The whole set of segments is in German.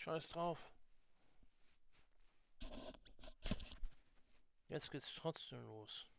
Scheiß drauf. Jetzt geht's trotzdem los.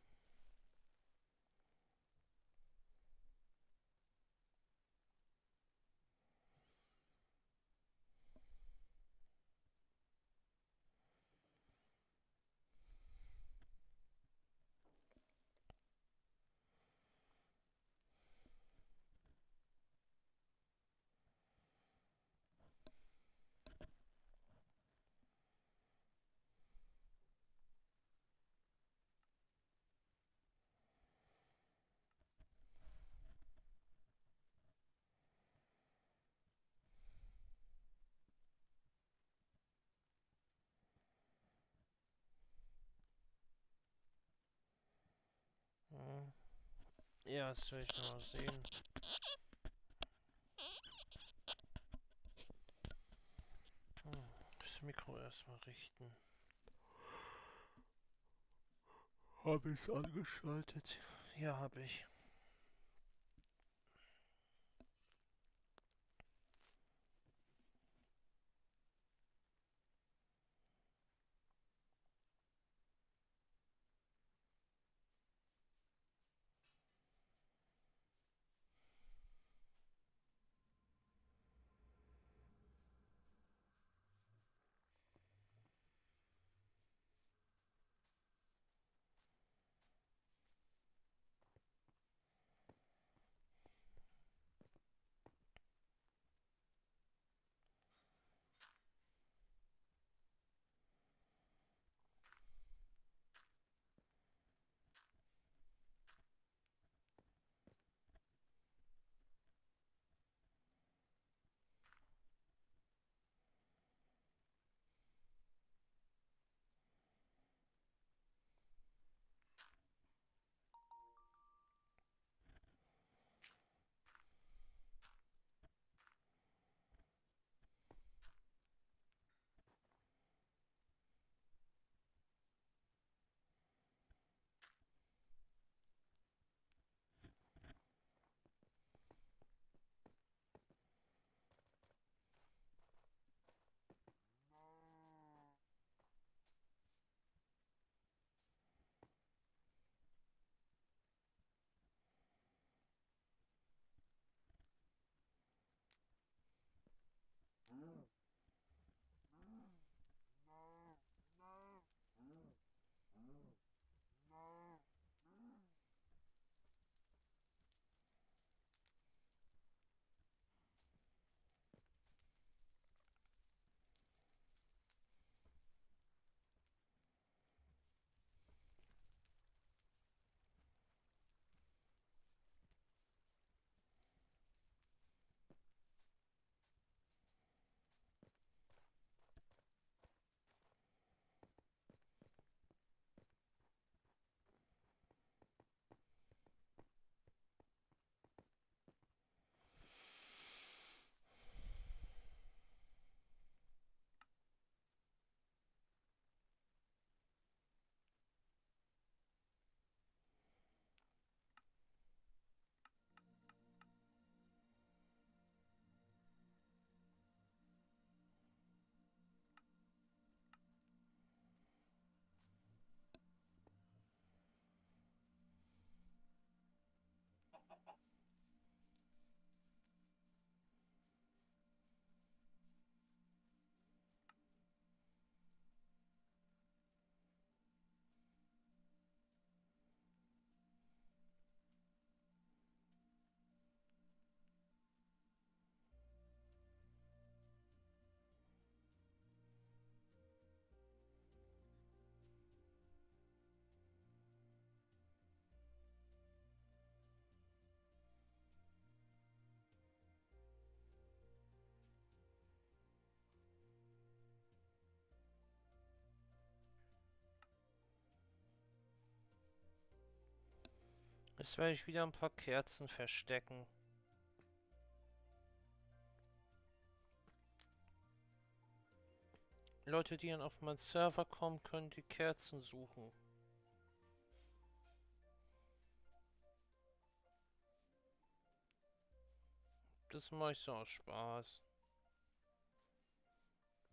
Hm. Ja, jetzt will ich noch mal sehen. Das Mikro erstmal richten. Habe ich es angeschaltet? Ja, habe ich. Jetzt werde ich wieder ein paar Kerzen verstecken. Leute, die dann auf meinen Server kommen, können die Kerzen suchen. Das mache ich so aus Spaß.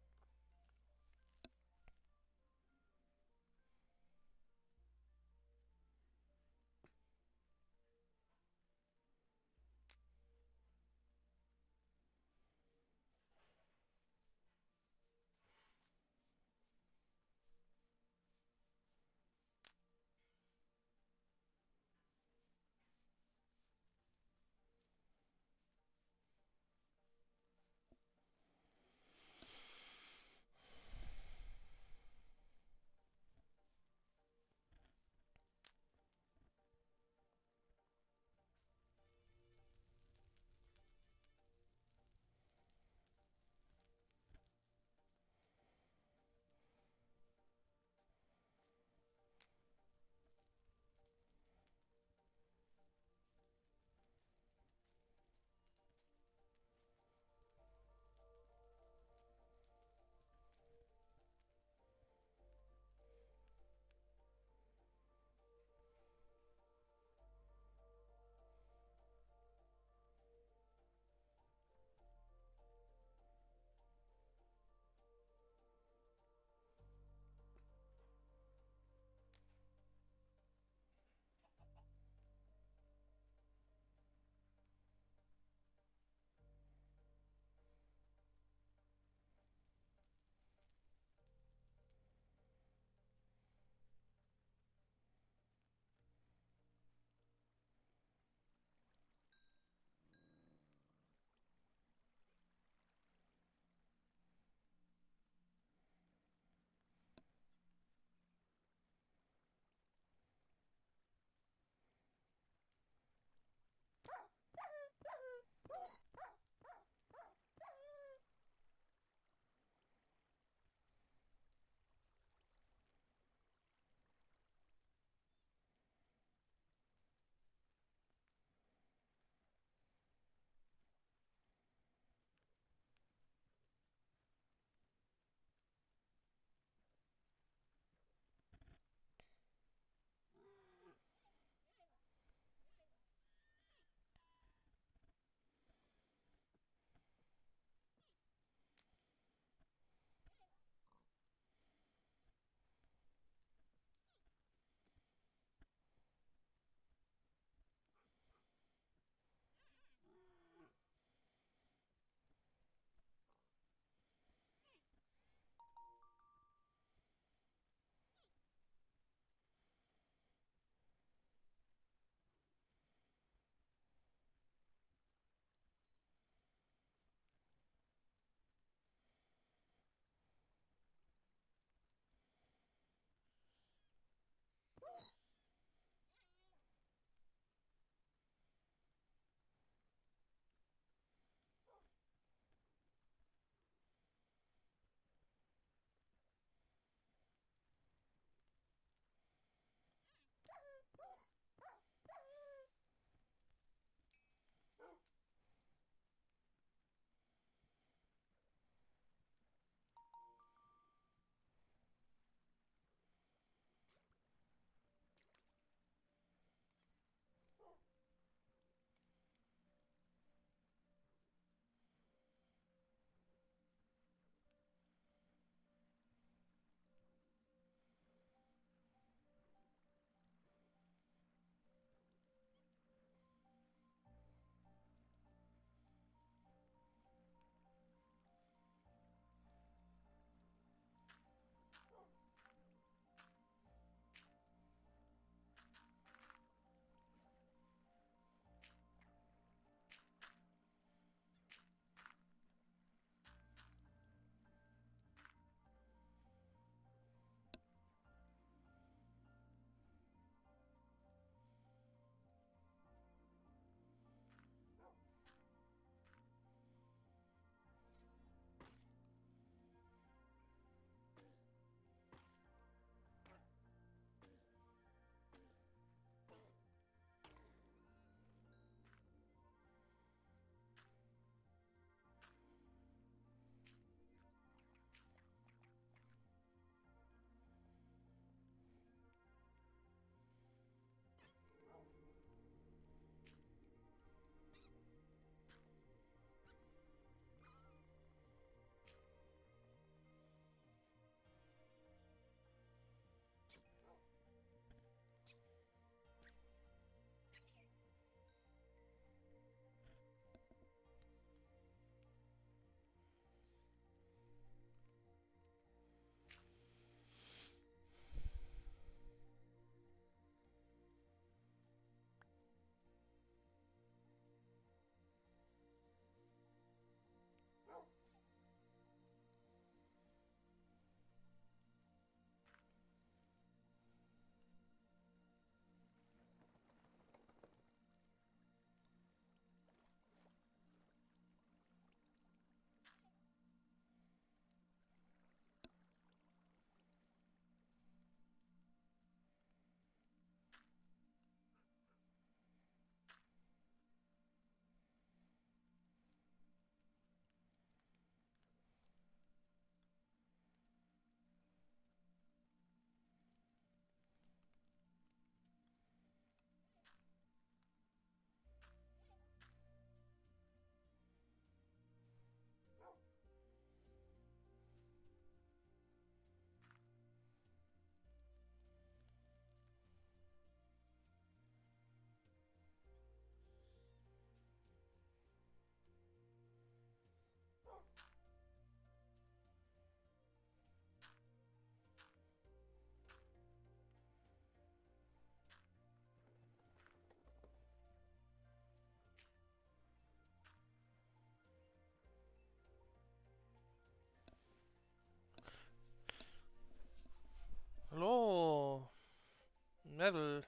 Level.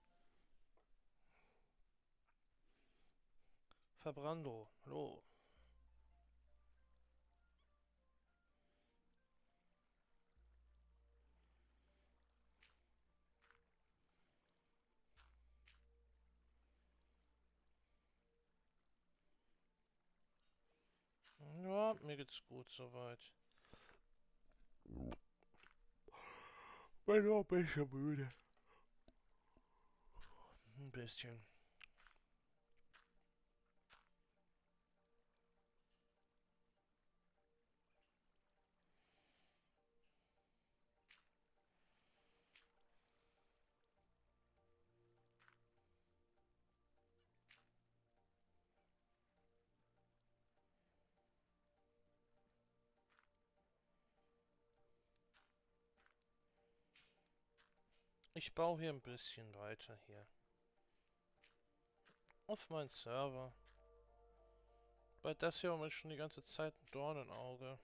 Verbrando. Hallo. Ja, mir geht's gut soweit. Bin noch ein bisschen müde. Ein bisschen. Ich baue hier ein bisschen weiter hier. Auf meinen Server. Weil das hier ist schon die ganze Zeit ein Dorn im Auge.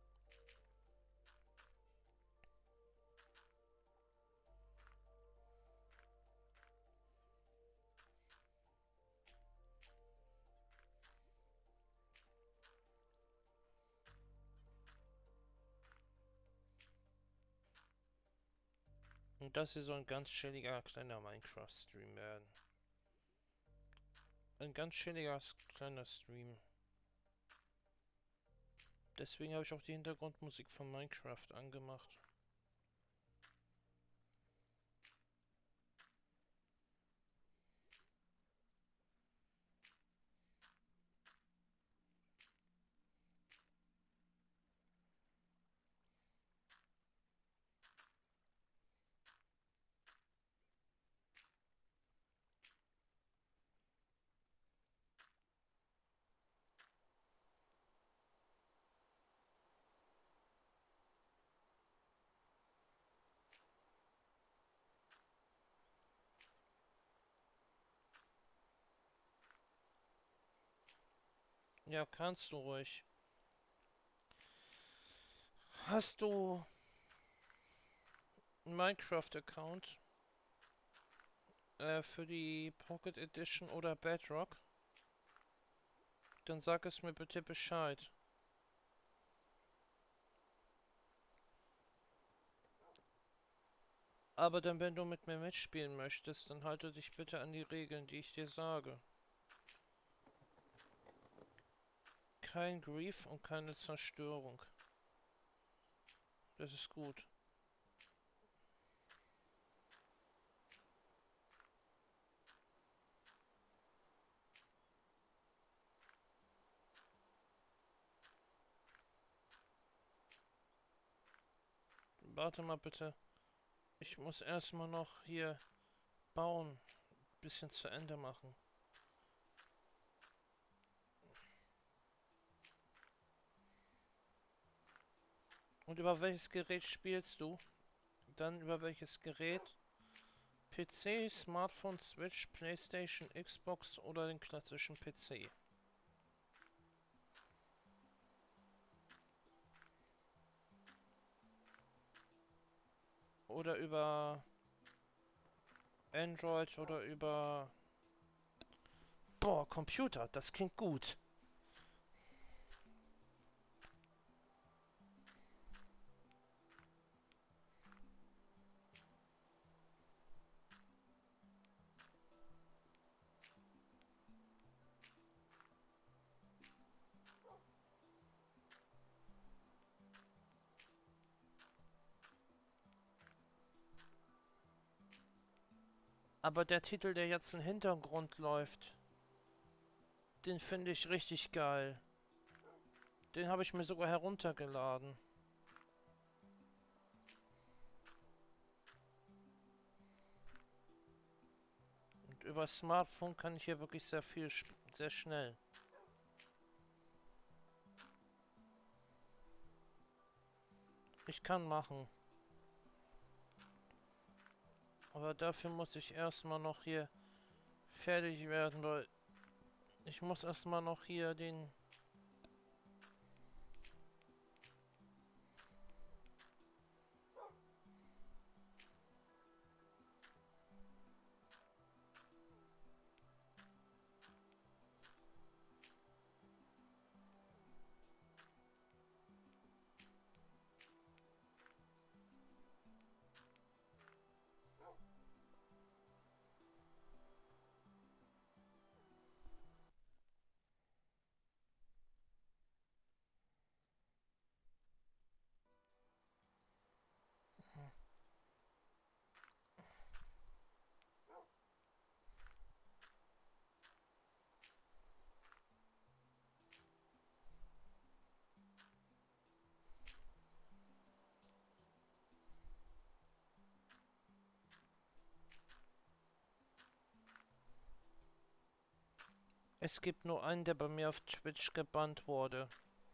Und das hier soll ein ganz chilliger kleiner Minecraft-Stream werden. Ein ganz chilliger kleiner Stream. Deswegen habe ich auch die Hintergrundmusik von Minecraft angemacht. Ja, kannst du ruhig. Hast du einen Minecraft-Account? Für die Pocket Edition oder Bedrock? Dann sag es mir bitte Bescheid. Aber dann, wenn du mit mir mitspielen möchtest, dann halte dich bitte an die Regeln, die ich dir sage. Kein Grief und keine Zerstörung. Das ist gut. Warte mal bitte. Ich muss erstmal noch hier bauen. Bisschen zu Ende machen. Und über welches Gerät spielst du? Dann über welches Gerät? PC, Smartphone, Switch, PlayStation, Xbox oder den klassischen PC? Oder über Android oder über... Boah, Computer, das klingt gut. Aber der Titel, der jetzt im Hintergrund läuft, den finde ich richtig geil. Den habe ich mir sogar heruntergeladen. Und über Smartphone kann ich hier wirklich sehr viel, sehr schnell. Ich kann machen. Aber dafür muss ich erstmal noch hier fertig werden, weil ich muss erstmal noch hier den... Es gibt nur einen, der bei mir auf Twitch gebannt wurde.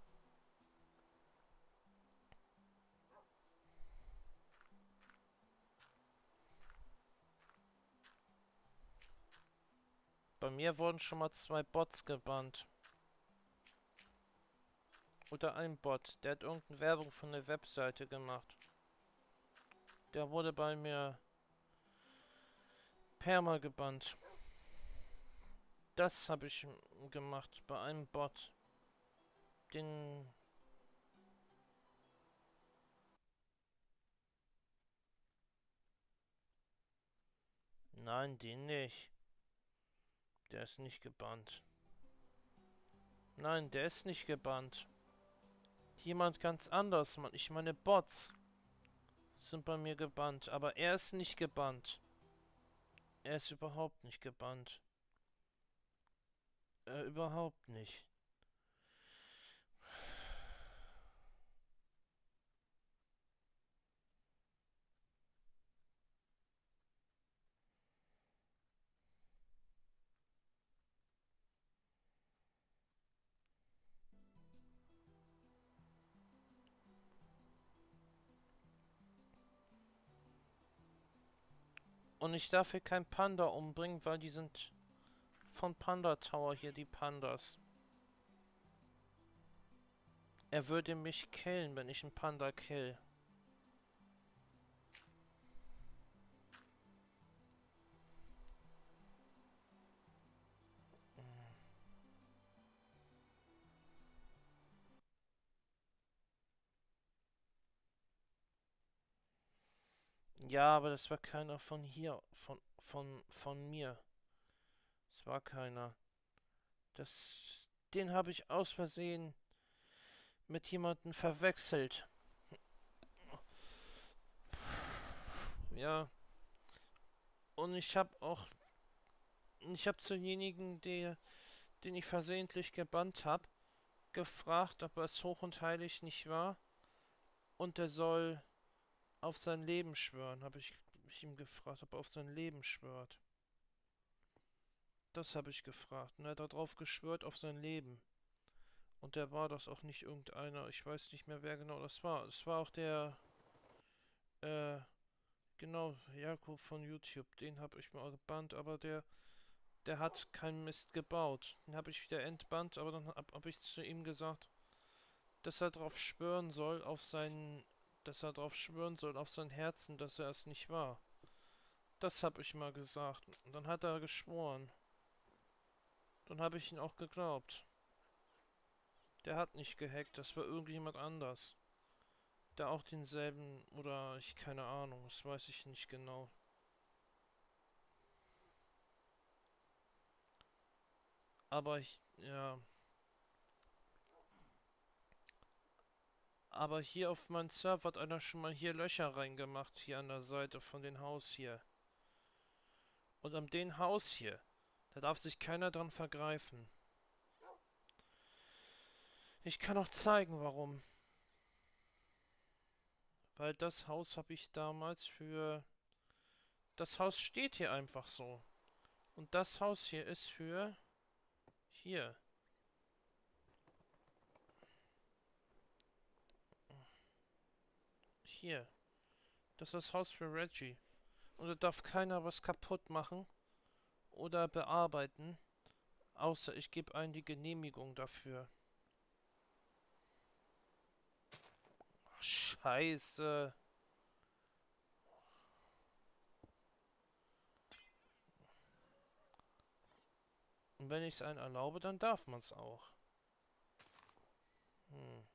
Bei mir wurden schon mal 2 Bots gebannt. Oder ein Bot, der hat irgendeine Werbung von der Webseite gemacht. Der wurde bei mir perma gebannt. Das habe ich gemacht bei einem Bot. Den... Nein, den nicht. Der ist nicht gebannt. Nein, der ist nicht gebannt. Jemand ganz anders, Mann. Ich meine Bots sind bei mir gebannt, aber er ist nicht gebannt. Er ist überhaupt nicht gebannt. Überhaupt nicht. Und ich darf hier kein Panda umbringen, weil die sind von Panda Tower hier, die Pandas. Er würde mich killen, wenn ich einen Panda kill. Ja, aber das war keiner von hier, von mir. Das war keiner. Den habe ich aus Versehen mit jemandem verwechselt. Ja. Und ich habe zu denjenigen, den ich versehentlich gebannt habe, gefragt, ob er es hoch und heilig nicht war. Und er soll auf sein Leben schwören, habe ich ihm gefragt, ob er auf sein Leben schwört. Das habe ich gefragt. Und er hat darauf geschwört, auf sein Leben. Und der war das auch nicht irgendeiner. Ich weiß nicht mehr, wer genau das war. Es war auch der, genau, Jakob von YouTube. Den habe ich mal gebannt, aber der hat keinen Mist gebaut. Den habe ich wieder entbannt, aber dann hab ich zu ihm gesagt, dass er darauf schwören soll, dass er darauf schwören soll, auf sein Herzen, dass er es nicht war. Das habe ich mal gesagt. Und dann hat er geschworen. Dann habe ich ihn auch geglaubt. Der hat nicht gehackt, das war irgendjemand anders. Der auch denselben, oder ich, keine Ahnung, das weiß ich nicht genau. Aber ja. Aber hier auf meinem Server hat einer schon mal hier Löcher reingemacht, hier an der Seite von dem Haus hier. Und an dem Haus hier, da darf sich keiner dran vergreifen. Ich kann auch zeigen, warum. Weil das Haus habe ich damals für... Das Haus steht hier einfach so. Und das Haus hier ist für... Hier. Hier. Das ist das Haus für Reggie. Und da darf keiner was kaputt machen oder bearbeiten, außer ich gebe einen die Genehmigung dafür. Ach, Scheiße. Und wenn ich es einen erlaube, dann darf man es auch. Hm.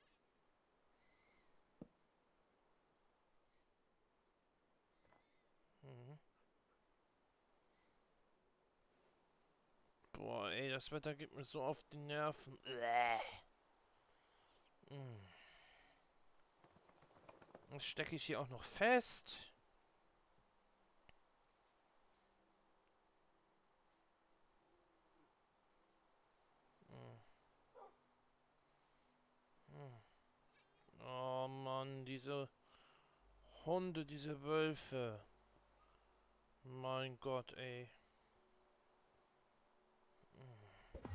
Mhm. Boah, ey, das Wetter geht mir so auf die Nerven. Hm. Dann stecke ich hier auch noch fest. Hm. Hm. Oh Mann, diese Hunde, diese Wölfe. Mein Gott, ey. Hm.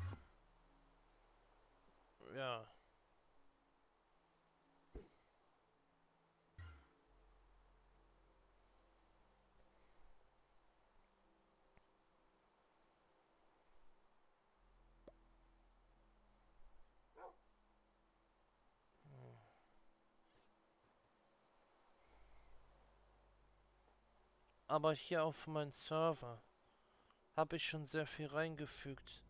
Ja. Aber hier auf meinen Server habe ich schon sehr viel reingefügt.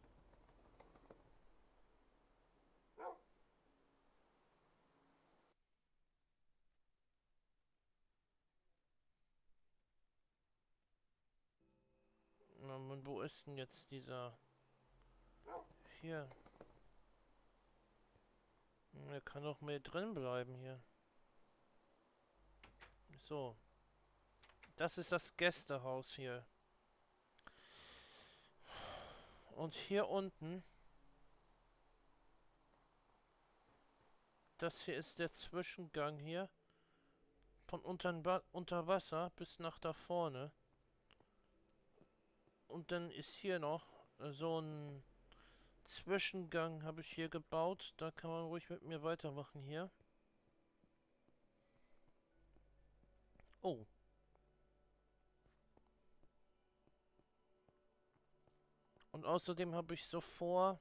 Na, und wo ist denn jetzt dieser... Hier. Er kann doch mehr drin bleiben hier. So. Das ist das Gästehaus hier. Und hier unten... Das hier ist der Zwischengang hier. Von unter Wasser bis nach da vorne. Und dann ist hier noch so ein Zwischengang habe ich hier gebaut. Da kann man ruhig mit mir weitermachen hier. Oh. Und außerdem habe ich so vor,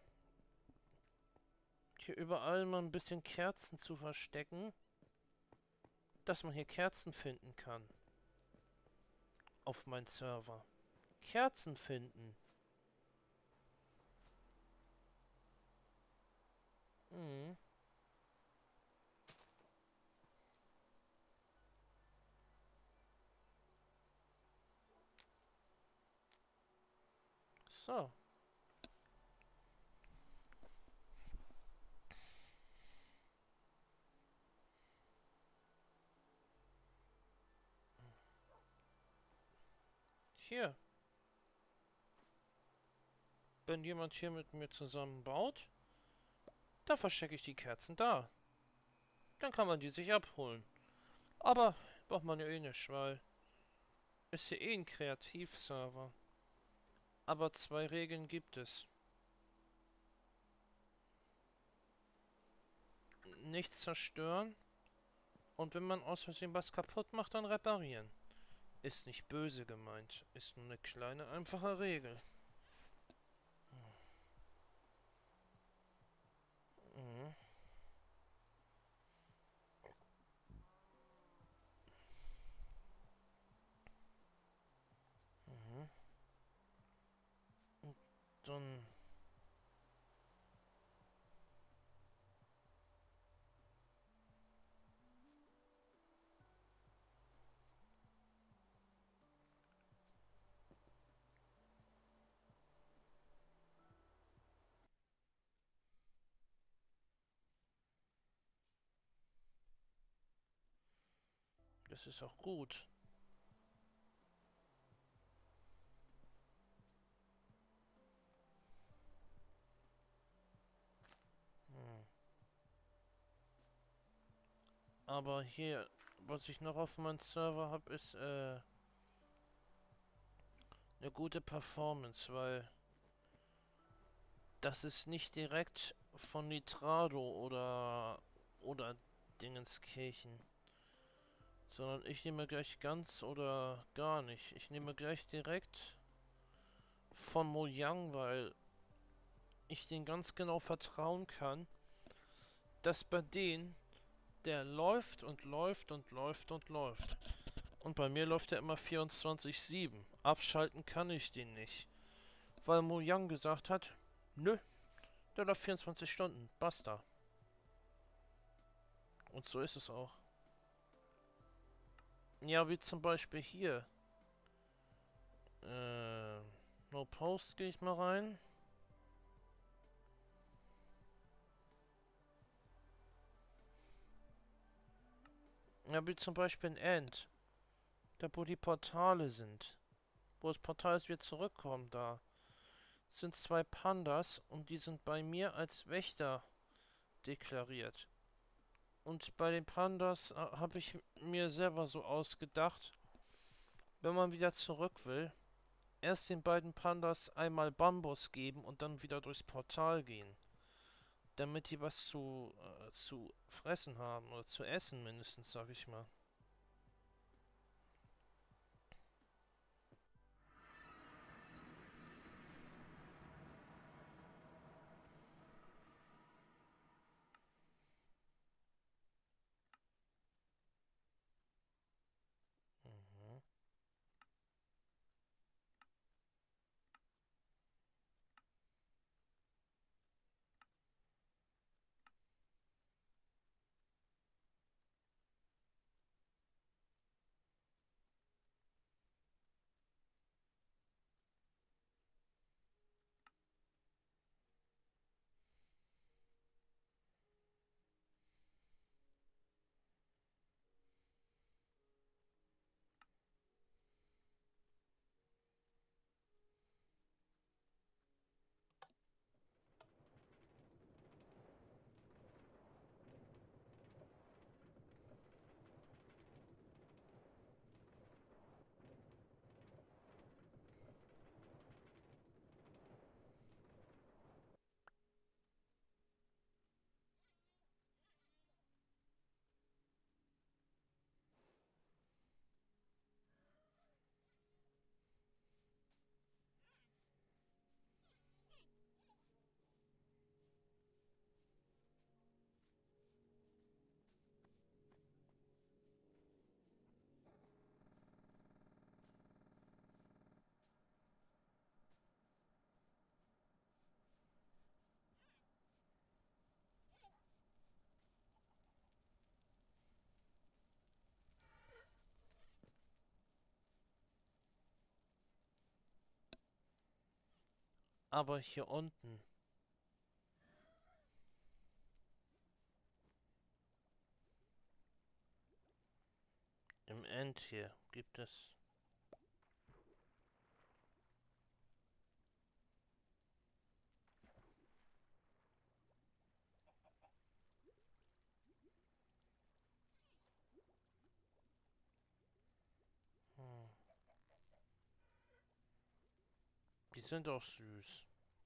hier überall mal ein bisschen Kerzen zu verstecken, dass man hier Kerzen finden kann. Auf meinen Server. Kerzen finden. Mhm. So. Hier. Wenn jemand hier mit mir zusammen baut, da verstecke ich die Kerzen da. Dann kann man die sich abholen. Aber braucht man ja eh nicht, weil ist hier eh ein Kreativserver. Aber zwei Regeln gibt es. Nichts zerstören. Und wenn man aus Versehen was kaputt macht, dann reparieren. Ist nicht böse gemeint. Ist nur eine kleine, einfache Regel. Mhm. Mhm. Und dann... Das ist auch gut. Hm. Aber hier, was ich noch auf meinem Server habe, ist eine gute Performance, weil das ist nicht direkt von Nitrado oder Dingenskirchen, sondern ich nehme gleich ganz oder gar nicht. Ich nehme gleich direkt von Mojang, weil ich denen ganz genau vertrauen kann, dass bei denen der läuft und läuft und läuft und läuft. Und bei mir läuft er immer 24/7. Abschalten kann ich den nicht. Weil Mojang gesagt hat, nö, der läuft 24 Stunden, basta. Und so ist es auch. Ja, wie zum Beispiel hier. No Post gehe ich mal rein. Ja, wie zum Beispiel in End. Da wo die Portale sind. Wo das Portal ist, wir zurückkommen da. Sind zwei Pandas und die sind bei mir als Wächter deklariert. Und bei den Pandas habe ich mir selber so ausgedacht, wenn man wieder zurück will, erst den beiden Pandas einmal Bambus geben und dann wieder durchs Portal gehen. Damit die was zu fressen haben oder zu essen mindestens, sag ich mal. Mhm. Aber hier unten, im End hier, gibt es... Hm, die sind auch süß.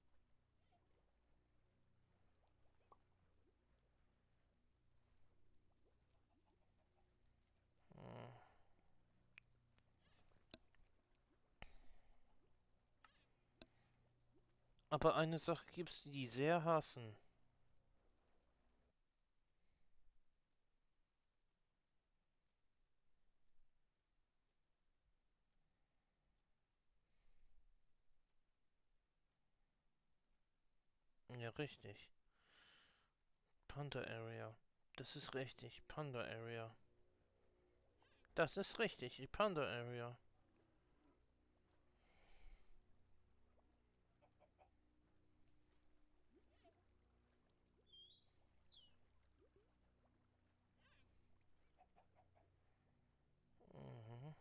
Hm. Aber eine Sache gibt's, die die sehr hassen. Ja, richtig. Panda Area. Das ist richtig, Panda Area. Das ist richtig, die Panda Area. Mhm.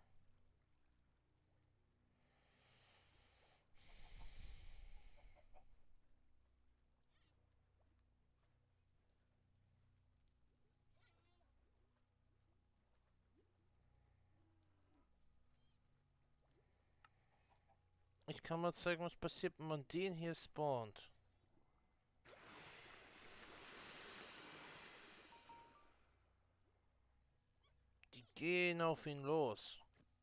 Ich kann mal zeigen, was passiert, wenn man den hier spawnt. Die gehen auf ihn los.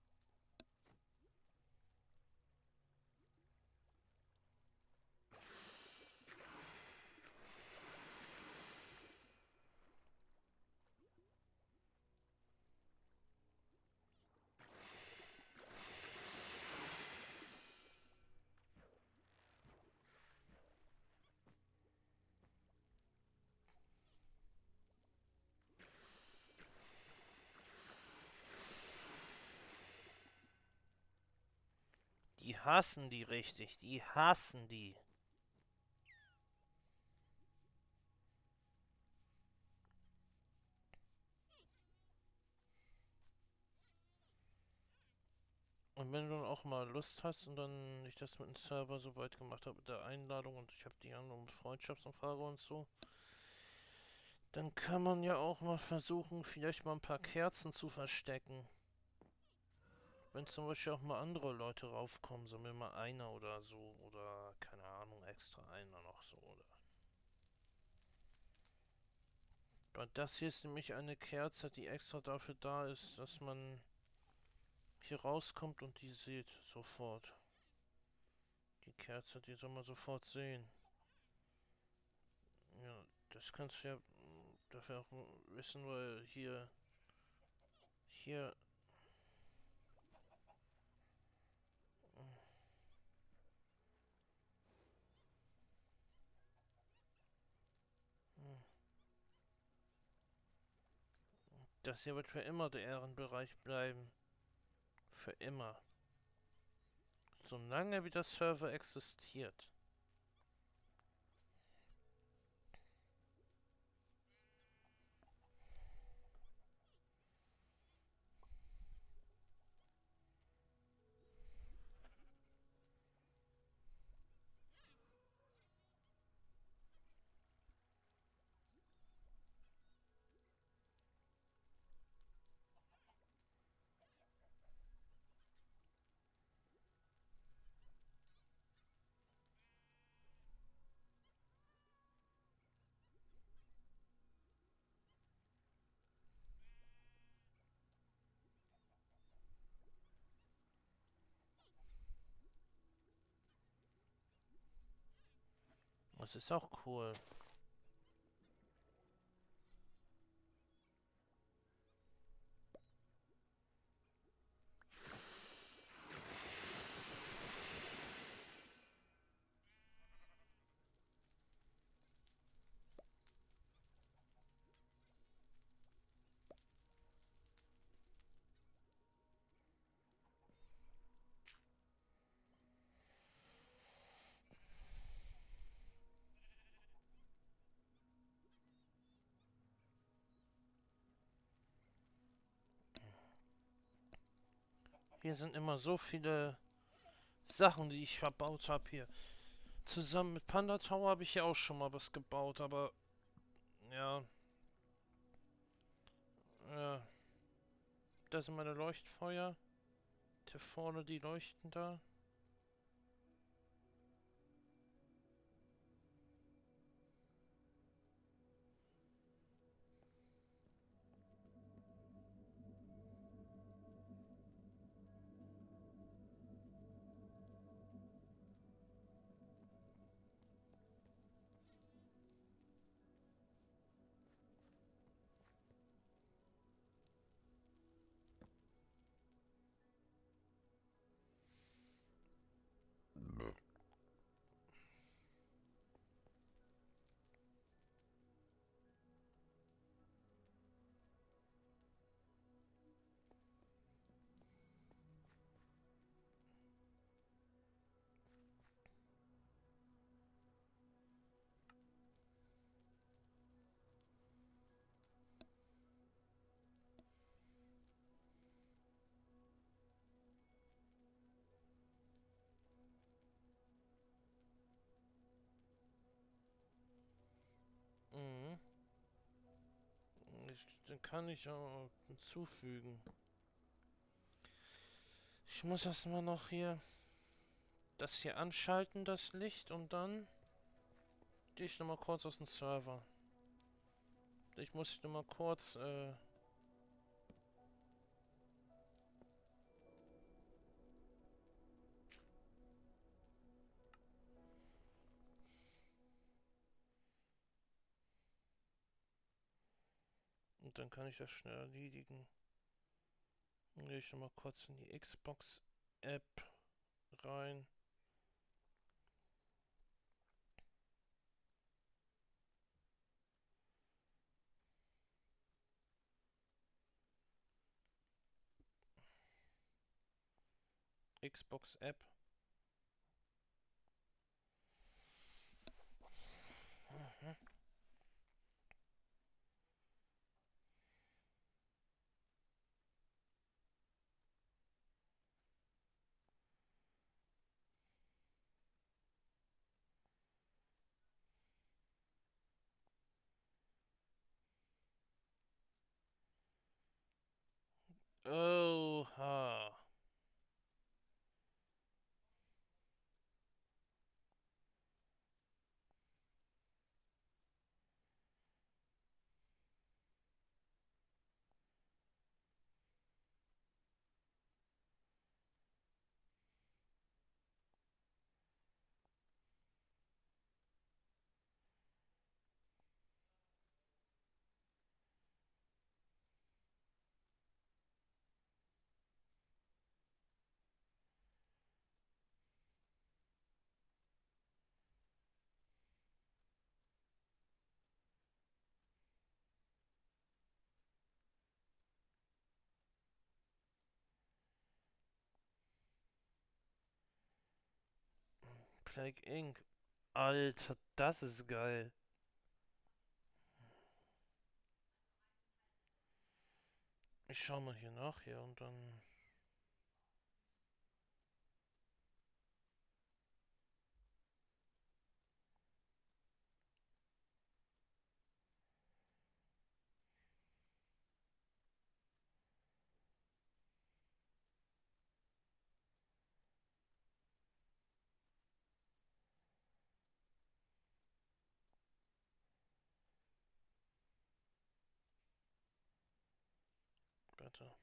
Die hassen die richtig, die hassen die. Und wenn du dann auch mal Lust hast und dann ich das mit dem Server so weit gemacht habe mit der Einladung und ich habe die anderen Freundschaftsanfrage und so, dann kann man ja auch mal versuchen, vielleicht mal ein paar Kerzen zu verstecken. Wenn zum Beispiel auch mal andere Leute raufkommen, so mir mal einer oder so, oder keine Ahnung, extra einer noch so, oder. Weil das hier ist nämlich eine Kerze, die extra dafür da ist, dass man hier rauskommt und die sieht sofort. Die Kerze, die soll man sofort sehen. Ja, das kannst du ja dafür auch wissen, weil hier, das hier wird für immer der Ehrenbereich bleiben. Für immer. Solange wie der Server existiert. Das ist auch cool. Hier sind immer so viele Sachen, die ich verbaut habe hier. Zusammen mit Panda Tower habe ich ja auch schon mal was gebaut, aber ja, ja, da sind meine Leuchtfeuer. Hier vorne die leuchten da. Mhm. Den kann ich auch hinzufügen. Ich muss erstmal noch hier das hier anschalten, das Licht, und dann gehe ich nochmal kurz aus dem Server. Ich muss nochmal kurz, und dann kann ich das schnell erledigen. Dann gehe ich nochmal kurz in die Xbox-App rein. Xbox-App. Mhm. Oha. Plague Inc. Alter, das ist geil. Ich schau mal hier nach hier und dann... Bitte.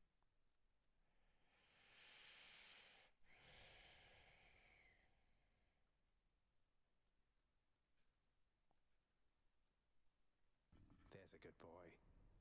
There's a good boy.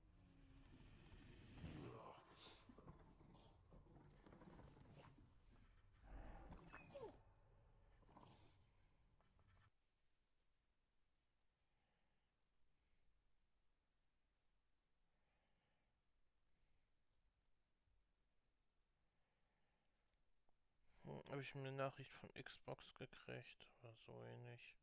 Habe ich eine Nachricht von Xbox gekriegt? Oder so ähnlich.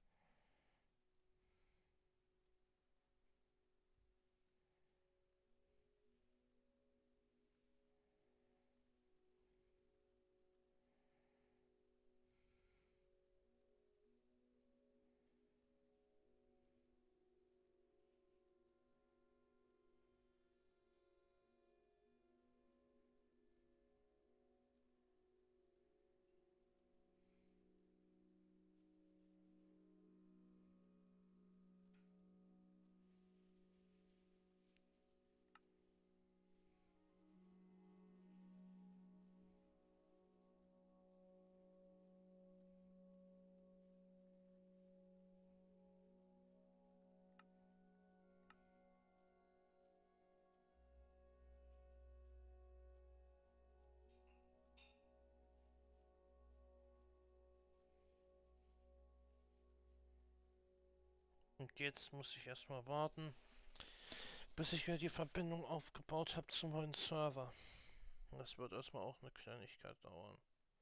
Und jetzt muss ich erstmal warten, bis ich wieder die Verbindung aufgebaut habe zu meinem Server. Das wird erstmal auch eine Kleinigkeit dauern.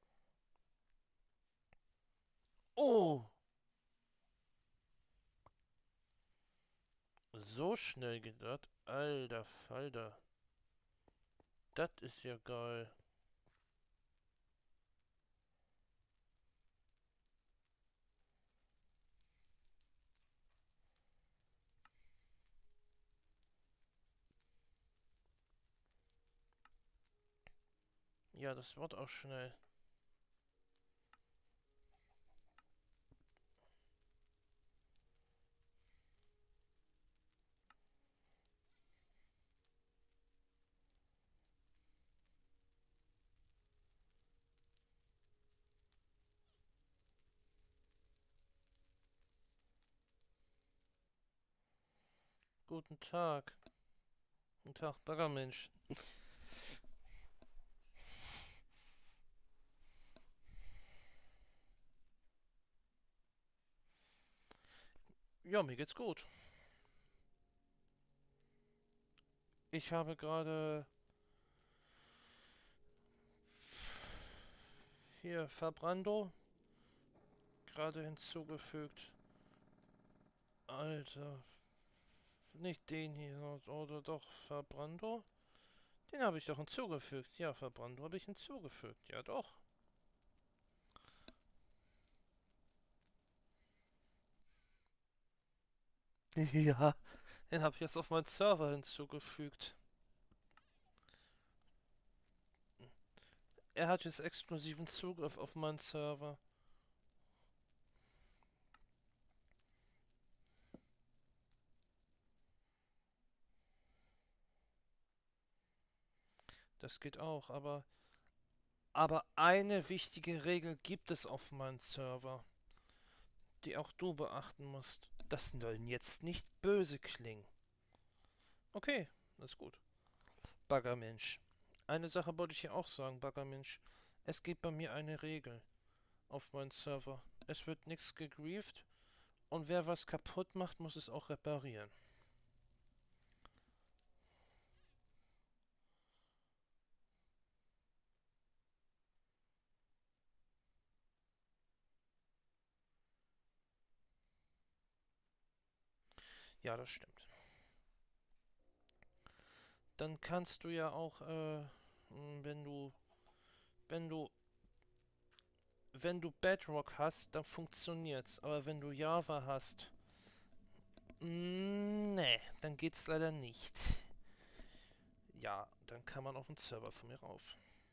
Oh! So schnell geht das? Alter Falter. Das ist ja geil. Ja, das wird auch schnell. Guten Tag. Guten Tag, Baggermensch. Ja, mir geht's gut. Ich habe gerade hier Verbrando gerade hinzugefügt. Alter. Nicht den hier, oder doch Verbrando? Den habe ich doch hinzugefügt. Ja, Verbrando habe ich hinzugefügt. Ja, doch. Ja, den habe ich jetzt auf meinen Server hinzugefügt. Er hat jetzt exklusiven Zugriff auf meinen Server. Das geht auch, aber eine wichtige Regel gibt es auf meinem Server, die auch du beachten musst. Das soll jetzt nicht böse klingen. Okay, das ist gut. Baggermensch. Eine Sache wollte ich hier auch sagen, Baggermensch. Es gibt bei mir eine Regel auf meinem Server. Es wird nichts gegrieft und wer was kaputt macht, muss es auch reparieren. Ja, das stimmt. Dann kannst du ja auch, wenn du, wenn du, wenn du Bedrock hast, dann funktioniert's. Aber wenn du Java hast, nee, dann geht's leider nicht. Ja, dann kann man auf den Server von mir rauf.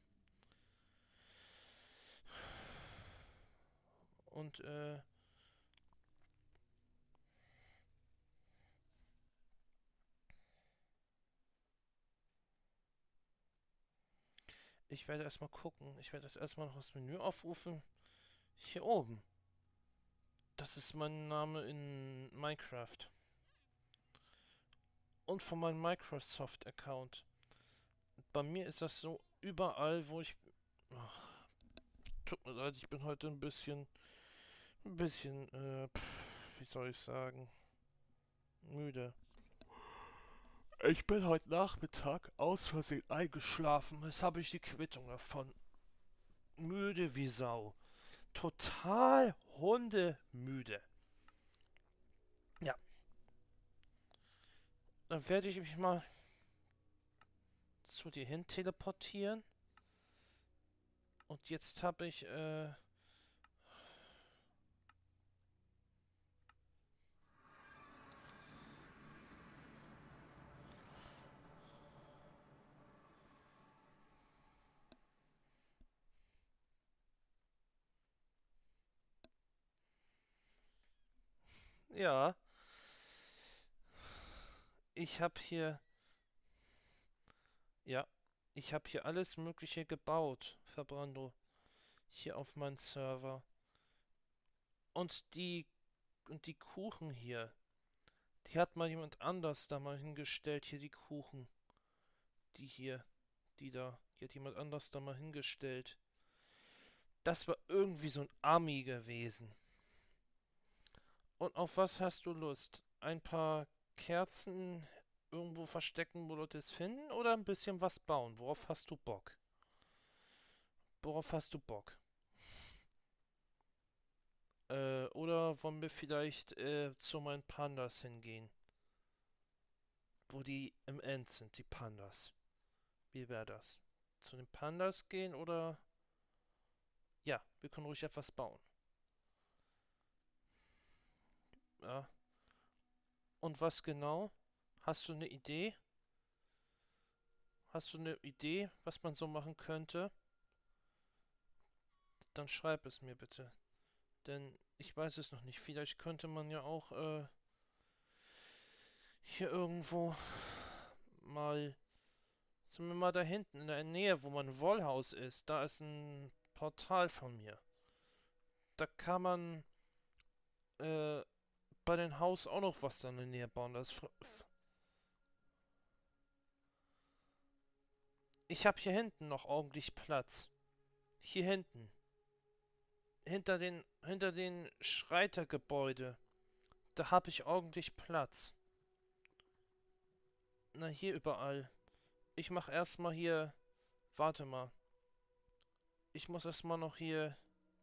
Und, ich werde erstmal gucken. Ich werde das erstmal noch das Menü aufrufen. Hier oben. Das ist mein Name in Minecraft. Und von meinem Microsoft-Account. Bei mir ist das so überall, wo ich... Ach, tut mir leid, ich bin heute ein bisschen, wie soll ich sagen, müde. Ich bin heute Nachmittag aus Versehen eingeschlafen. Jetzt habe ich die Quittung davon. Müde wie Sau. Total hundemüde. Ja. Dann werde ich mich mal zu dir hin teleportieren. Und jetzt habe ich, ja. Ich habe hier, ja. Ich habe hier alles Mögliche gebaut, Verbrando. Hier auf meinem Server. Und die Kuchen hier. Die hat mal jemand anders da mal hingestellt. Hier die Kuchen. Die hier. Die da. Die hat jemand anders da mal hingestellt. Das war irgendwie so ein Ami gewesen. Und auf was hast du Lust? Ein paar Kerzen irgendwo verstecken, wo Leute es finden? Oder ein bisschen was bauen? Worauf hast du Bock? Worauf hast du Bock? Oder wollen wir vielleicht zu meinen Pandas hingehen? Wo die im End sind, die Pandas. Wie wäre das? Zu den Pandas gehen oder... Ja, wir können ruhig etwas bauen. Ja. Und was genau? Hast du eine Idee? Hast du eine Idee, was man so machen könnte? Dann schreib es mir bitte. Denn ich weiß es noch nicht. Vielleicht könnte man ja auch hier irgendwo mal... Sind wir mal da hinten in der Nähe, wo mein Wollhaus ist. Da ist ein Portal von mir. Da kann man äh, bei dem Haus auch noch was da in der Nähe bauen. Ich habe hier hinten noch ordentlich Platz. Hier hinten. Hinter den Schreitergebäude. Da habe ich ordentlich Platz. Na, hier überall. Ich mach erstmal hier... Warte mal. Ich muss erstmal noch hier...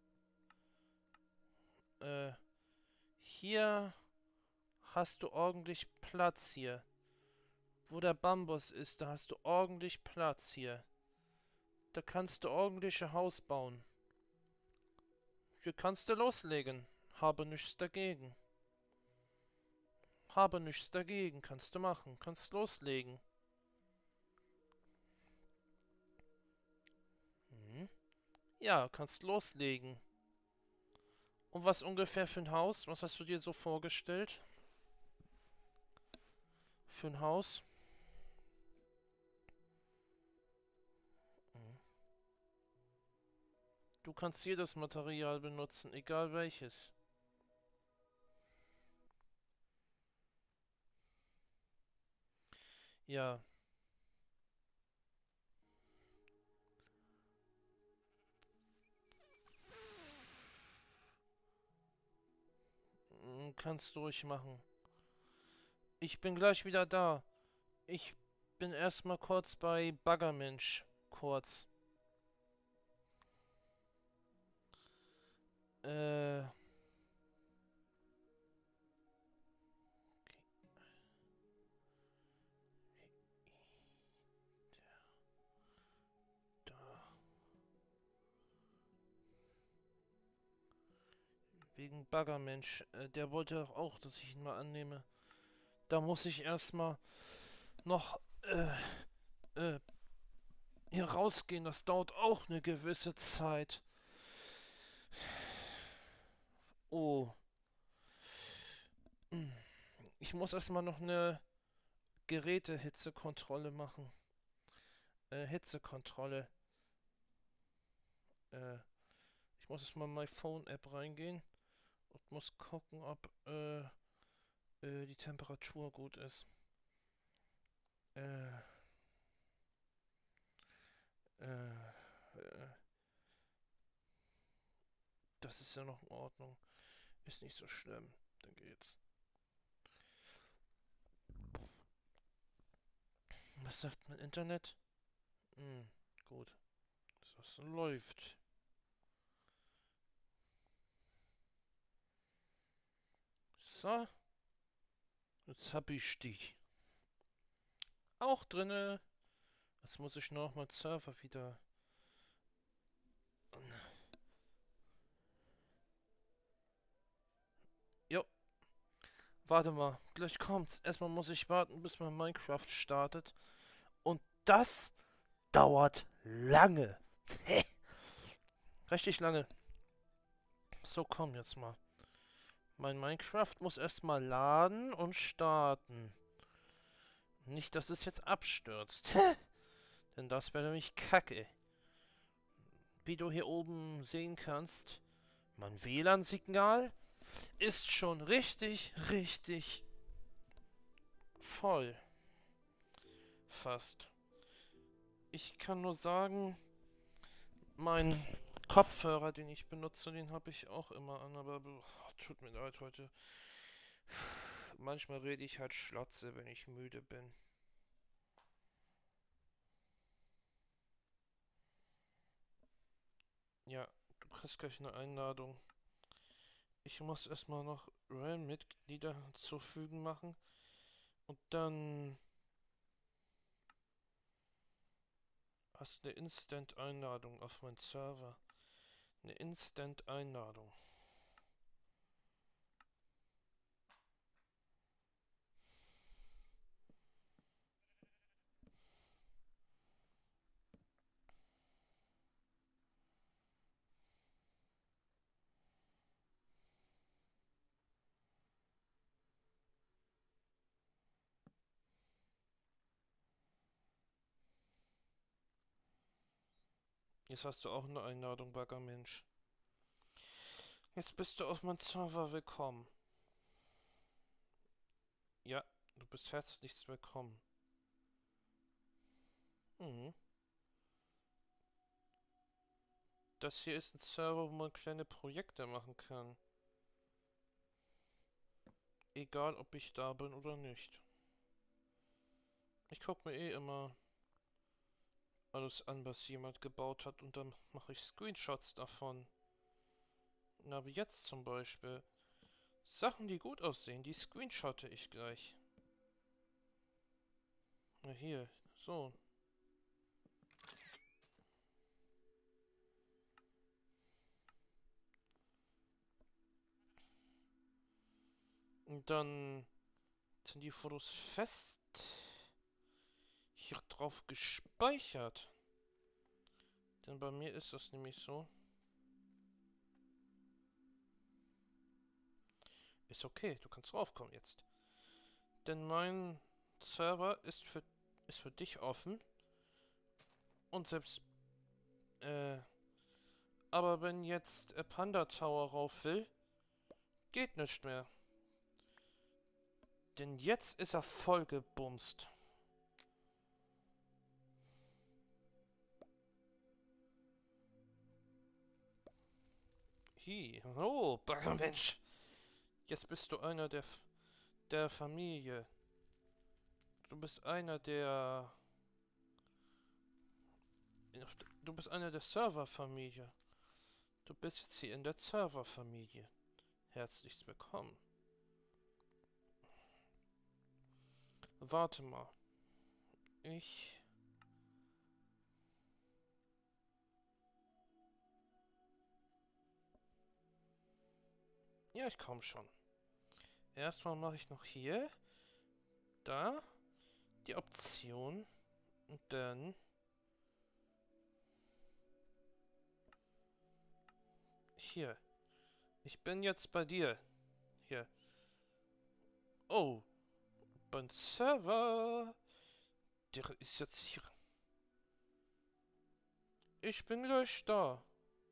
Hier hast du ordentlich Platz hier. Wo der Bambus ist, da hast du ordentlich Platz hier. Da kannst du ordentliche Haus bauen. Hier kannst du loslegen. Habe nichts dagegen. Habe nichts dagegen. Kannst du machen. Kannst loslegen. Hm. Ja, kannst loslegen. Und was ungefähr für ein Haus? Was hast du dir so vorgestellt? Für ein Haus? Hm. Du kannst jedes Material benutzen, egal welches. Ja. Kannst du ruhig machen. Ich bin gleich wieder da. Ich bin erstmal kurz bei Baggermensch. Kurz. Okay. Wegen Baggermensch. Der wollte doch auch, dass ich ihn mal annehme. Da muss ich erstmal noch hier rausgehen. Das dauert auch eine gewisse Zeit. Oh. Ich muss erstmal noch eine Geräte-Hitzekontrolle machen. Hitzekontrolle. Ich muss erstmal in meine Phone-App reingehen und muss gucken, ob die Temperatur gut ist. Äh, das ist ja noch in Ordnung. Ist nicht so schlimm. Dann geht's. Was sagt mein Internet? Gut. Das läuft. So. Jetzt hab ich dich. Auch drinne. Jetzt muss ich noch mal Server wieder. Jo. Warte mal. Gleich kommt's. Erstmal muss ich warten, bis mein Minecraft startet. Und das dauert lange. Richtig lange. So, komm jetzt mal. Mein Minecraft muss erstmal laden und starten. Nicht, dass es jetzt abstürzt. Denn das wäre nämlich kacke. Wie du hier oben sehen kannst, mein WLAN-Signal ist schon richtig voll. Fast. Ich kann nur sagen, mein Kopfhörer, den ich benutze, den habe ich auch immer an, aber tut mir leid heute. Manchmal rede ich halt Schlotze, wenn ich müde bin. Ja, du kriegst gleich eine Einladung. Ich muss erstmal noch Realm-Mitglieder hinzufügen machen. Und dann hast du eine Instant-Einladung auf meinen Server. Eine Instant-Einladung. Jetzt hast du auch eine Einladung, Baggermensch. Jetzt bist du auf meinem Server willkommen. Ja, du bist herzlichst willkommen. Das hier ist ein Server, wo man kleine Projekte machen kann. Egal, ob ich da bin oder nicht. Ich gucke mir eh immer alles an, was jemand gebaut hat, und dann mache ich Screenshots davon. Na, wie jetzt zum Beispiel. Sachen, die gut aussehen, die screenshotte ich gleich. Na hier, so. Und dann sind die Fotos fest hier drauf gespeichert. Denn bei mir ist das nämlich so. Ist okay, du kannst draufkommen jetzt. Denn mein Server ist für dich offen. Und selbst, aber wenn jetzt Panda Tower rauf will, geht nicht mehr. Denn jetzt ist er voll gebumst. Hi, oh, Baggermensch. Jetzt bist du einer der Familie. Du bist einer der... Du bist einer der Serverfamilie. Du bist jetzt hier in der Serverfamilie. Herzlich willkommen. Warte mal. Ich... Ja, ich komme schon. Erstmal mache ich noch hier, da, die Option und dann hier. Ich bin jetzt bei dir. Hier. Oh, beim Server. Der ist jetzt hier. Ich bin gleich da.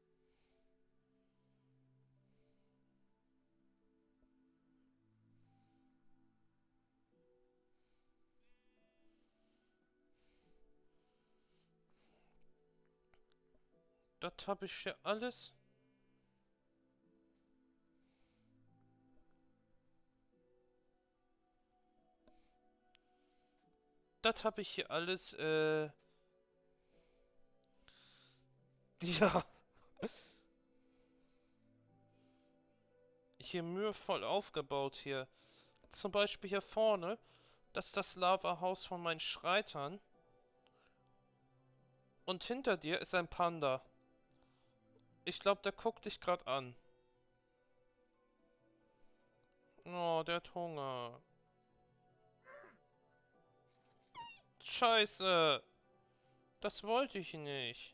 Das habe ich hier alles. Das habe ich hier alles, ja, hier mühevoll aufgebaut hier. Zum Beispiel hier vorne, das ist das Lava-Haus von meinen Schreitern. Und hinter dir ist ein Panda. Ich glaube, der guckt dich gerade an. Oh, der hat Hunger. Scheiße. Das wollte ich nicht.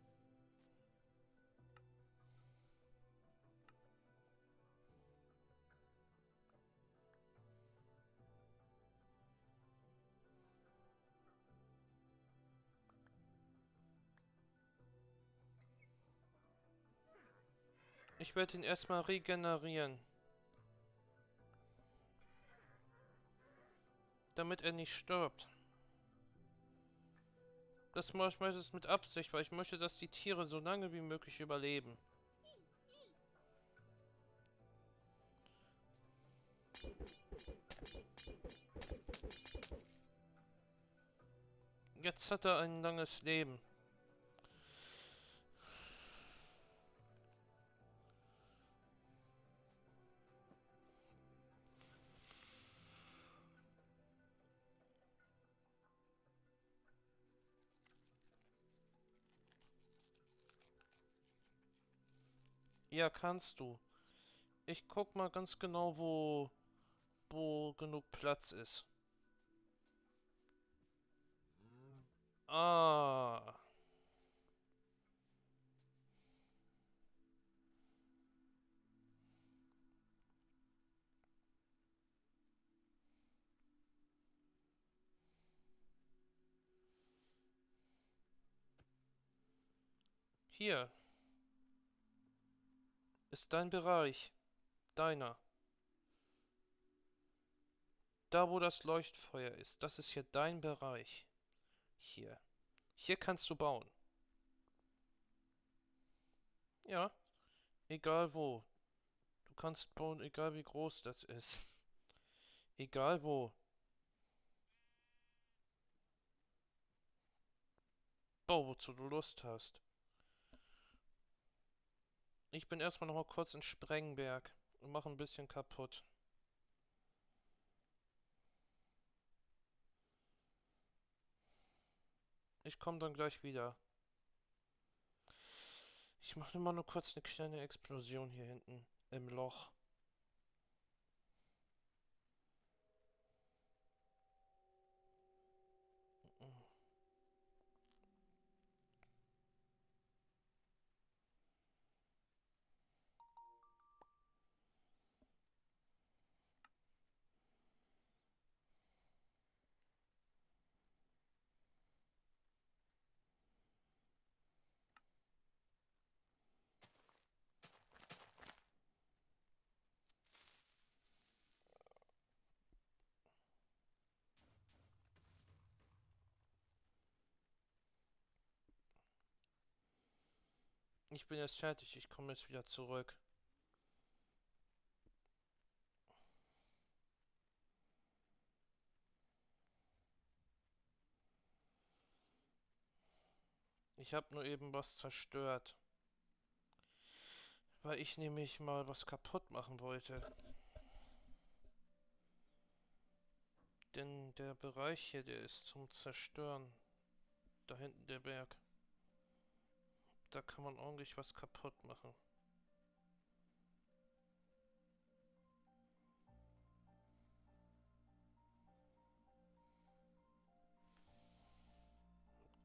Ich werde ihn erstmal regenerieren. Damit er nicht stirbt. Das mache ich meistens mit Absicht, weil ich möchte, dass die Tiere so lange wie möglich überleben. Jetzt hat er ein langes Leben. Ja, kannst du. Ich guck mal ganz genau, wo genug Platz ist. Ah. Hier ist dein Bereich. Deiner. Da, wo das Leuchtfeuer ist. Das ist hier dein Bereich. Hier. Hier kannst du bauen. Ja. Egal wo. Du kannst bauen, egal wie groß das ist. Egal wo. Bau, wozu du Lust hast. Ich bin erstmal noch mal kurz in Sprengberg und mache ein bisschen kaputt. Ich komme dann gleich wieder. Ich mache immer nur kurz eine kleine Explosion hier hinten im Loch. Ich bin jetzt fertig, ich komme jetzt wieder zurück. Ich habe nur eben was zerstört. Weil ich nämlich mal was kaputt machen wollte. Denn der Bereich hier, der ist zum Zerstören. Da hinten der Berg. Da kann man ordentlich was kaputt machen.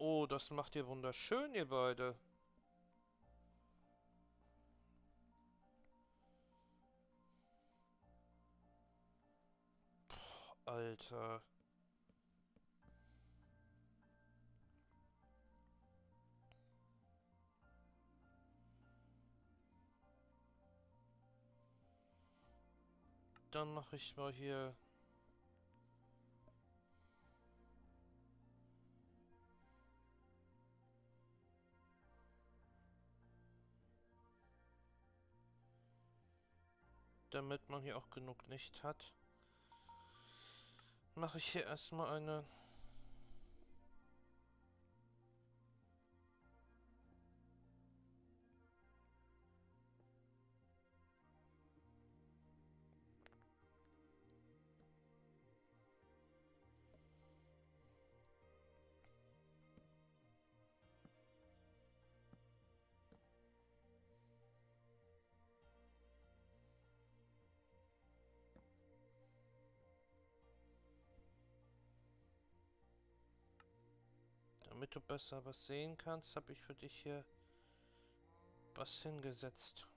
Oh, das macht ihr wunderschön, ihr beide. Alter. Dann mache ich mal hier... Damit man hier auch genug Licht hat, mache ich hier erstmal eine... Damit du besser was sehen kannst, habe ich für dich hier was hingesetzt.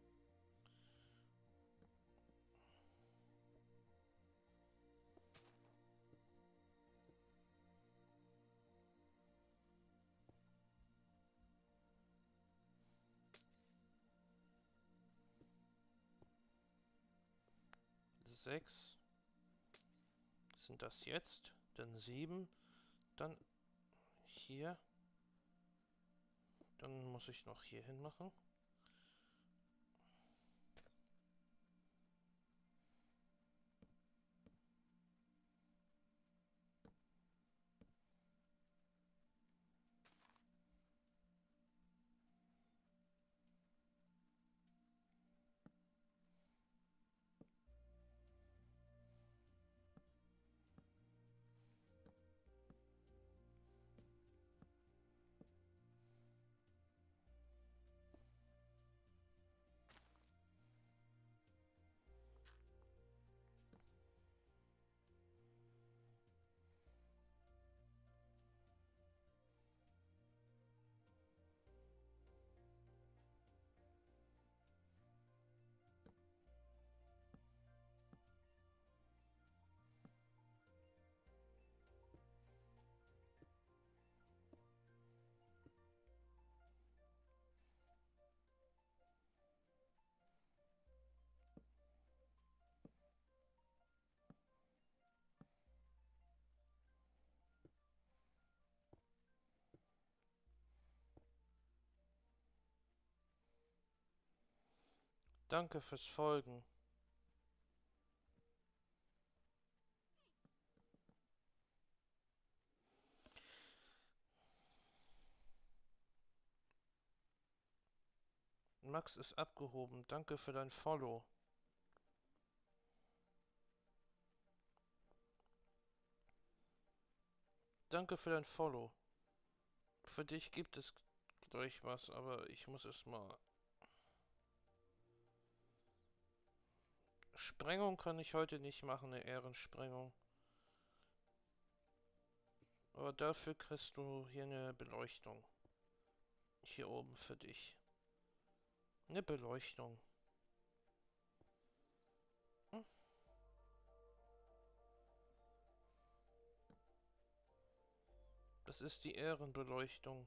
Sechs sind das jetzt, dann 7, dann hier, dann muss ich noch hier hin machen. Danke fürs Folgen. Max ist abgehoben. Danke für dein Follow. Danke für dein Follow. Für dich gibt es gleich was, aber ich muss es mal... Sprengung kann ich heute nicht machen, eine Ehrensprengung. Aber dafür kriegst du hier eine Beleuchtung. Hier oben für dich. Eine Beleuchtung. Hm? Das ist die Ehrenbeleuchtung.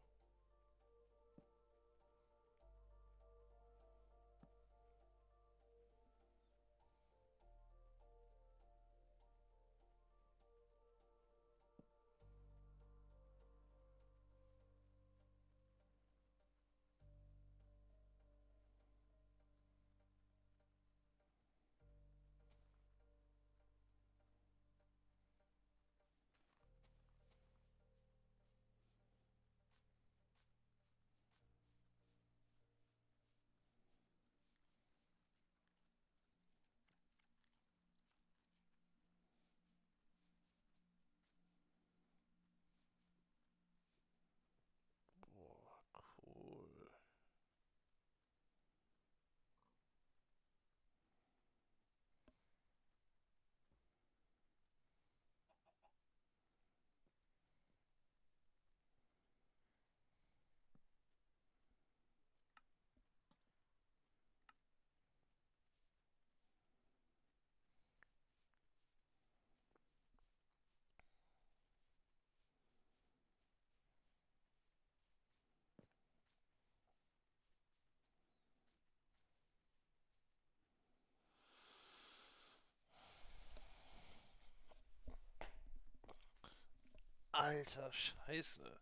Alter, scheiße.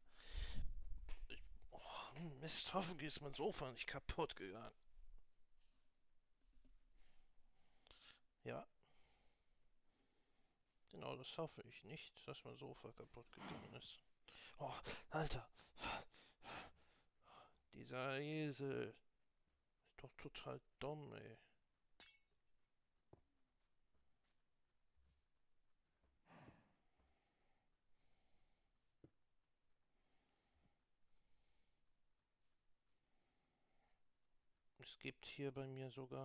Mist, hoffentlich ist mein Sofa nicht kaputt gegangen. Ja. Genau, das hoffe ich nicht, dass mein Sofa kaputt gegangen ist. Oh, Alter. Dieser Esel. Ist doch total dumm, ey. Es gibt hier bei mir sogar...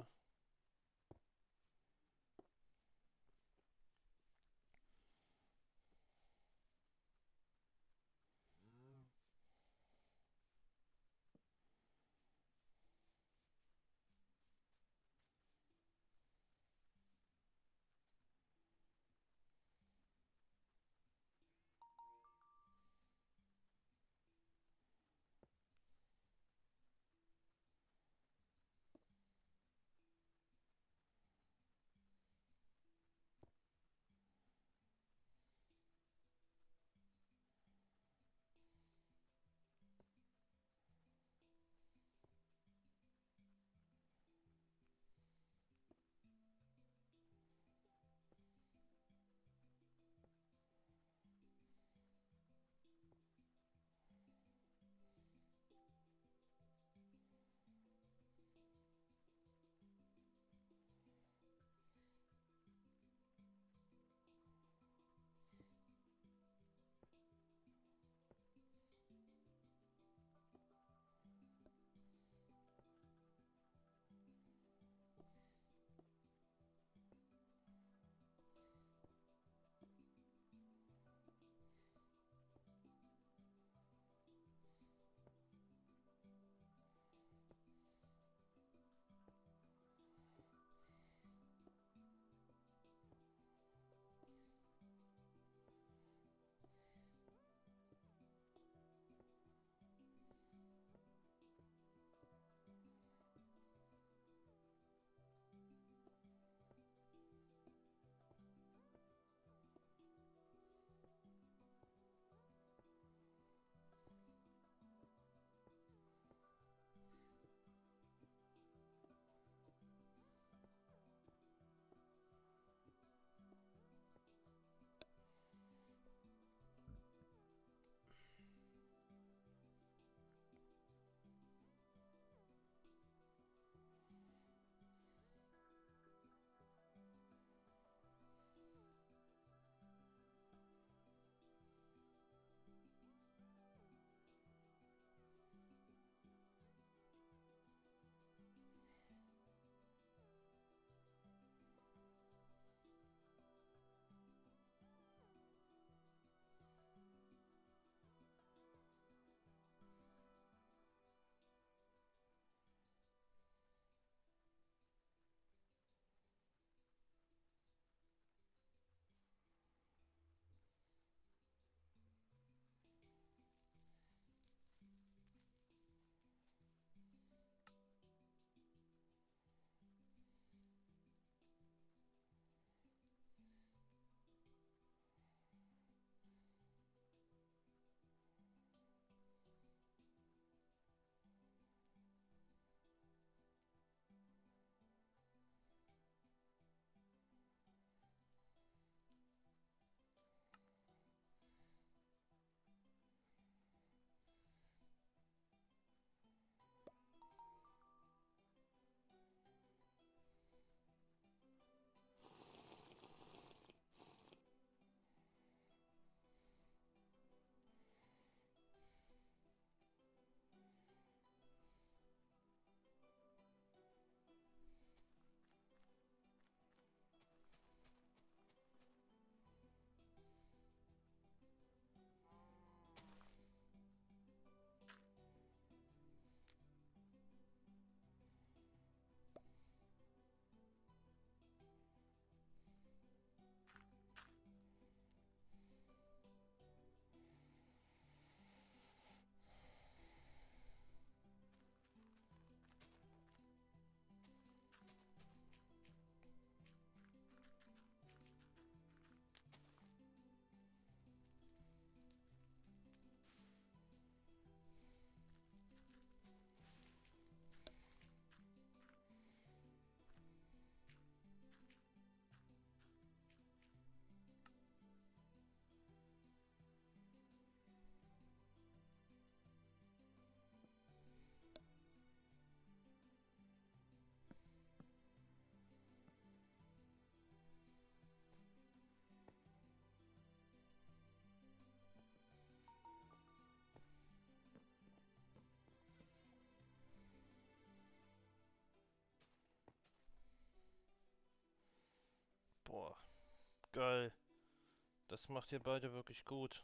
Geil. Das macht ihr beide wirklich gut.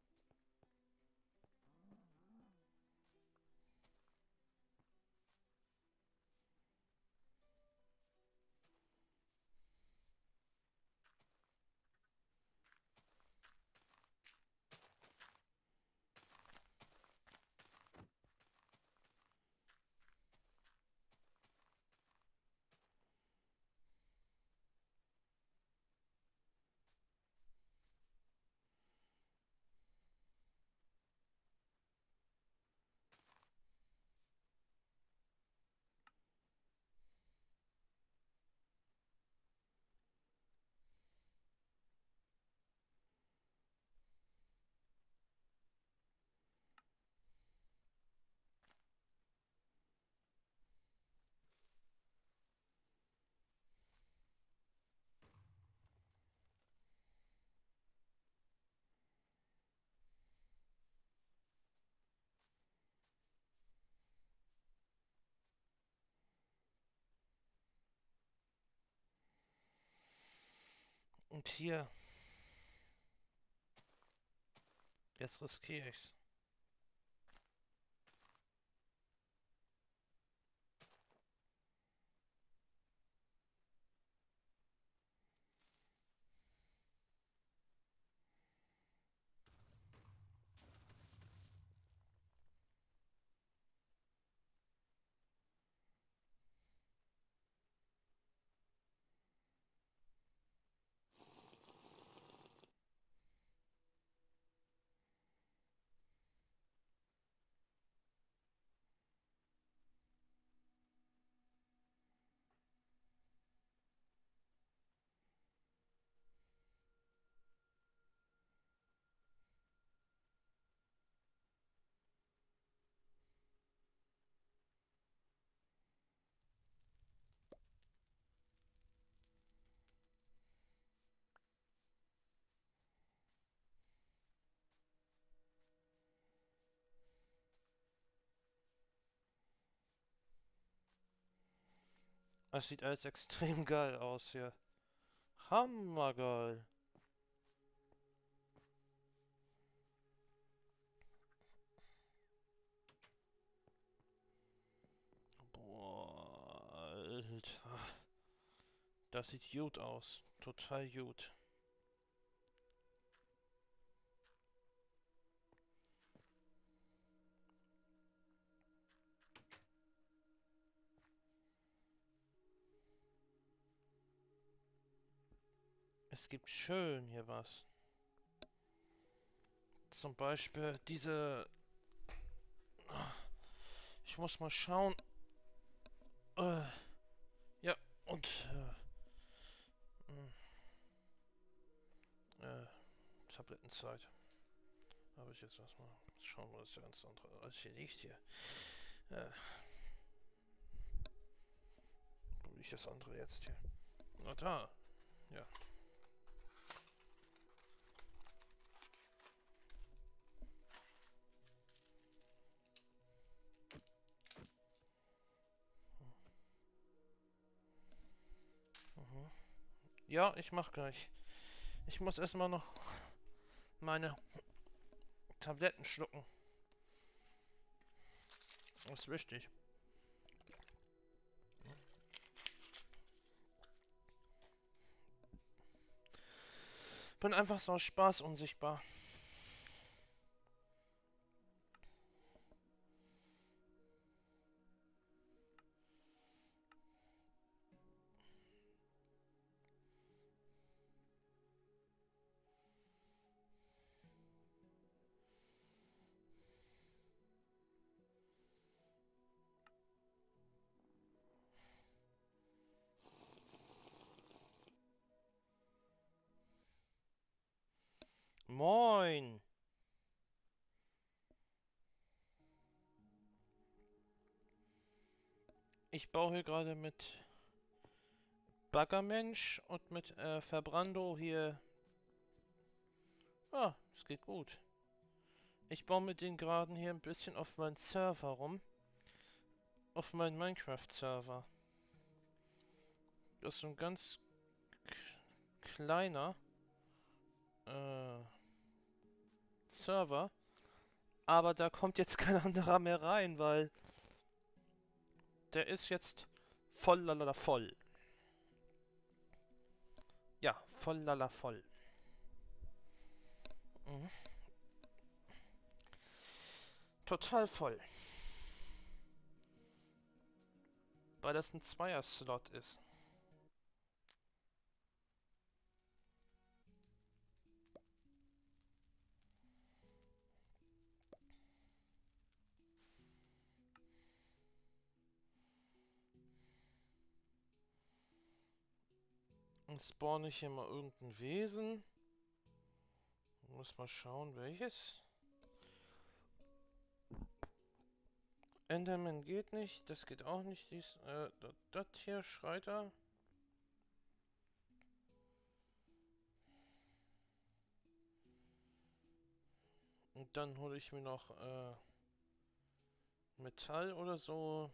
Und hier. Jetzt riskiere ich's. Das sieht alles extrem geil aus hier. Hammergeil. Boah, Alter. Das sieht gut aus. Total gut. Es gibt schön hier was. Zum Beispiel diese... Ich muss mal schauen. Ja, und... Tablettenzeit. Habe ich jetzt was mal. Schauen wir, was ganz andere alles hier liegt hier. Wo liegt das andere jetzt hier? Na da. Ja. Ja, ich mach gleich. Ich muss erstmal noch meine Tabletten schlucken. Das ist wichtig. Bin einfach so aus Spaß unsichtbar. Moin! Ich baue hier gerade mit Baggermensch und mit Verbrando hier... Ah, es geht gut. Ich baue mit den gerade hier ein bisschen auf meinen Server rum. Auf meinen Minecraft-Server. Das ist so ein ganz kleiner. Server. Aber da kommt jetzt kein anderer mehr rein, weil der ist jetzt voll lalala voll. Ja, voll lala voll. Mhm. Total voll. Weil das ein Zweier-Slot ist. Und spawne ich hier mal irgendein Wesen. Muss mal schauen, welches. Enderman geht nicht, das geht auch nicht. Das hier, Schreiter. Und dann hole ich mir noch Metall oder so.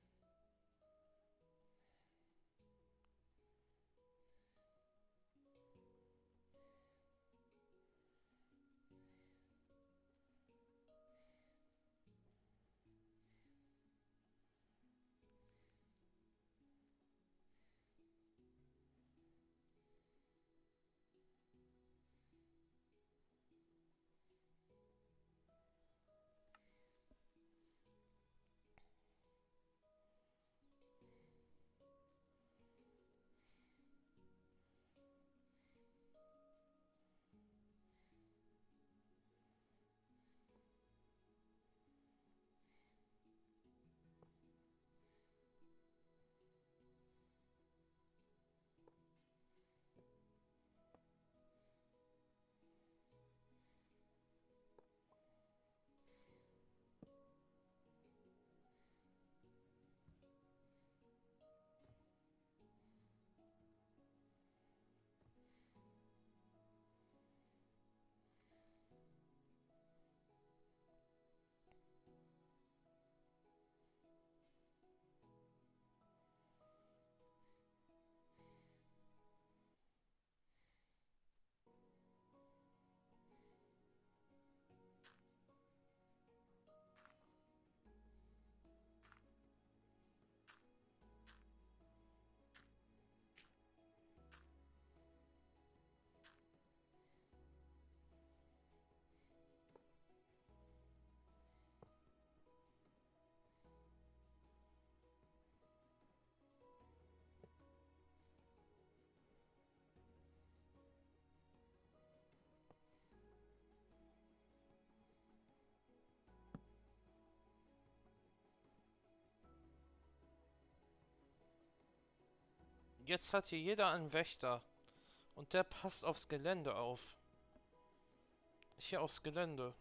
Jetzt hat hier jeder einen Wächter. Und der passt aufs Gelände auf. Hier aufs Gelände.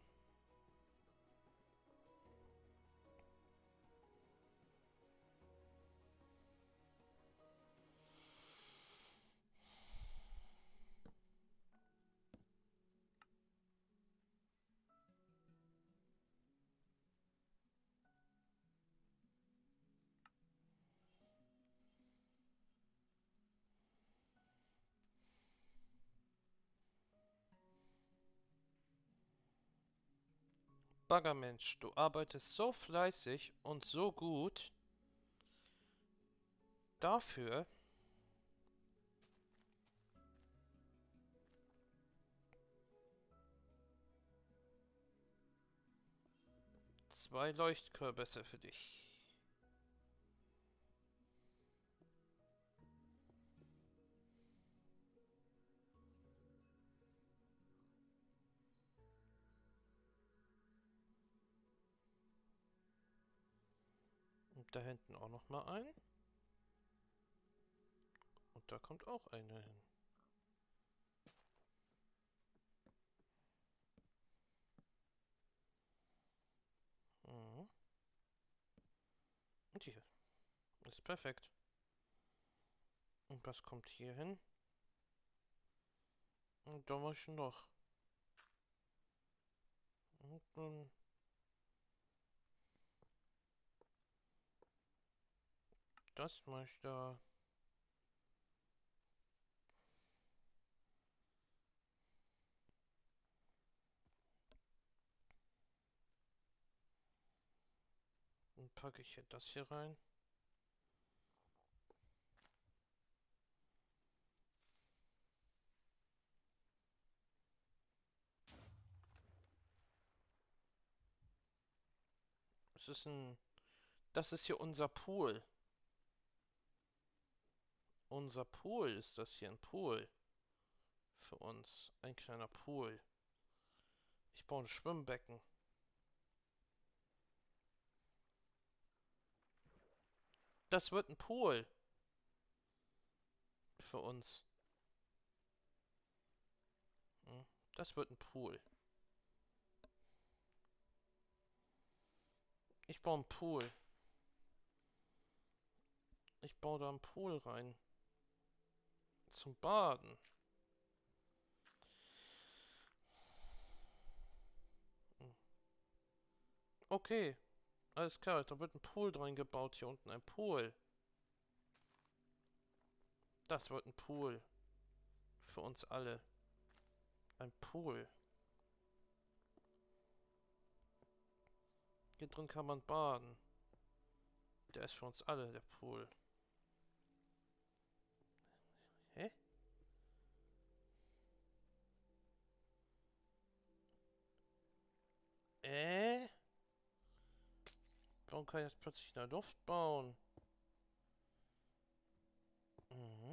Baggermensch, du arbeitest so fleißig und so gut. Dafür 2 Leuchtkürbisse für dich. Und da hinten auch noch mal ein. Und da kommt auch eine hin. Mhm. Und hier. Ist perfekt. Und was kommt hier hin? Und da muss ich noch. Und dann das mache ich da. Dann packe ich hier das hier rein. Das ist hier unser Pool. Unser Pool ist das hier, ein Pool. Für uns. Ein kleiner Pool. Ich baue ein Schwimmbecken. Das wird ein Pool. Für uns. Das wird ein Pool. Ich baue einen Pool. Ich baue da einen Pool rein. Zum Baden. Okay. Alles klar, da wird ein Pool drin gebaut. Hier unten ein Pool. Das wird ein Pool. Für uns alle. Ein Pool. Hier drin kann man baden. Der ist für uns alle, der Pool. Hä? Warum kann ich jetzt plötzlich in der Luft bauen? Mhm.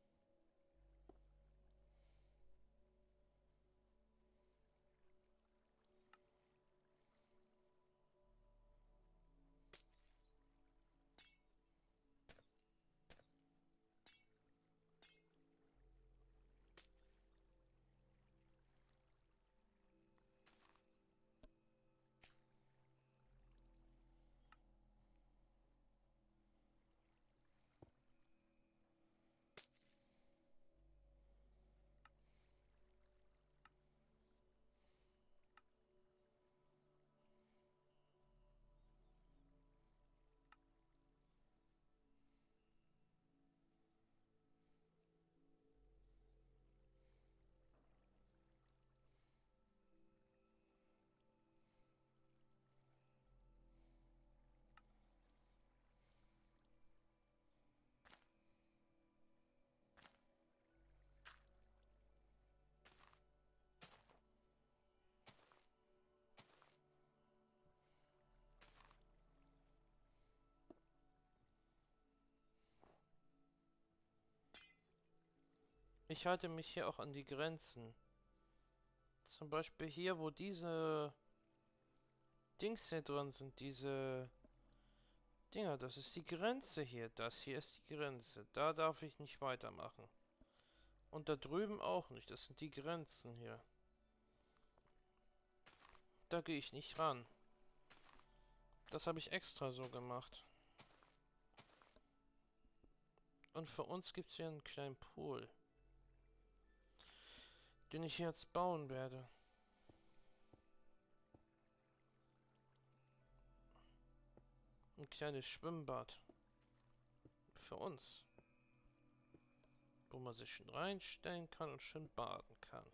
Ich halte mich hier auch an die Grenzen. Zum Beispiel hier, wo diese Dings hier drin sind, diese Dinger, das ist die Grenze hier. Das hier ist die Grenze. Da darf ich nicht weitermachen. Und da drüben auch nicht. Das sind die Grenzen hier. Da gehe ich nicht ran. Das habe ich extra so gemacht. Und für uns gibt es hier einen kleinen Pool, den ich jetzt bauen werde. Ein kleines Schwimmbad. Für uns. Wo man sich schön reinstellen kann und schön baden kann.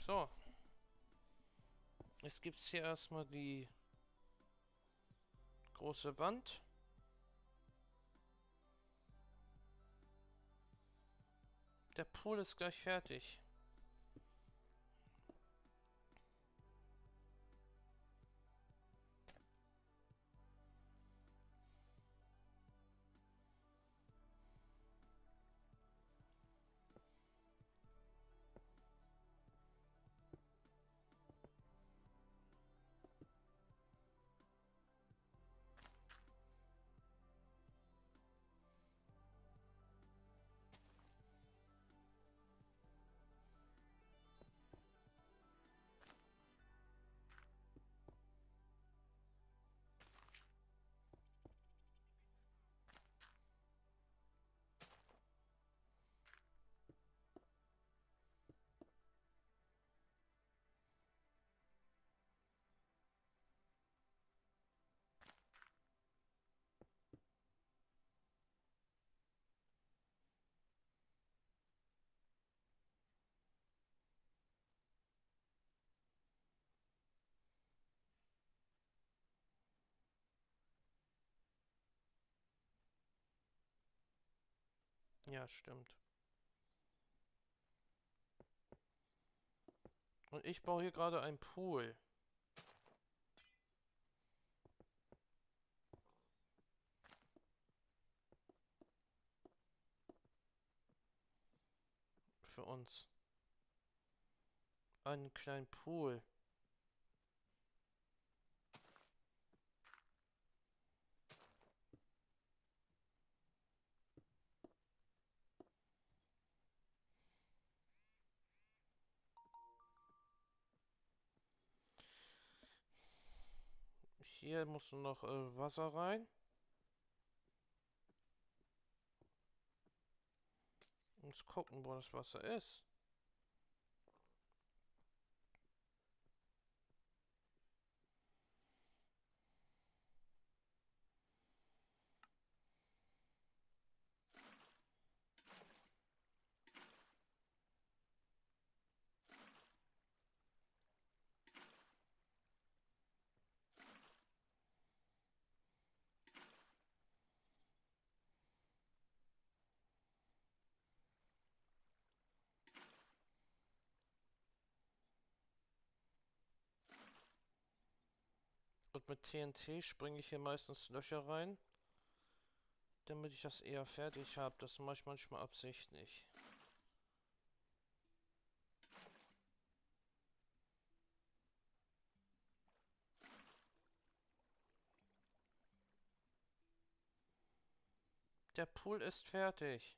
So. Jetzt gibt's hier erstmal die große Wand. Der Pool ist gleich fertig. Ja, stimmt. Und ich baue hier gerade einen Pool. Für uns. Einen kleinen Pool. Hier muss noch Wasser rein. Muss gucken, wo das Wasser ist. Und mit TNT springe ich hier meistens Löcher rein, damit ich das eher fertig habe. Das mache ich manchmal absichtlich. Der Pool ist fertig.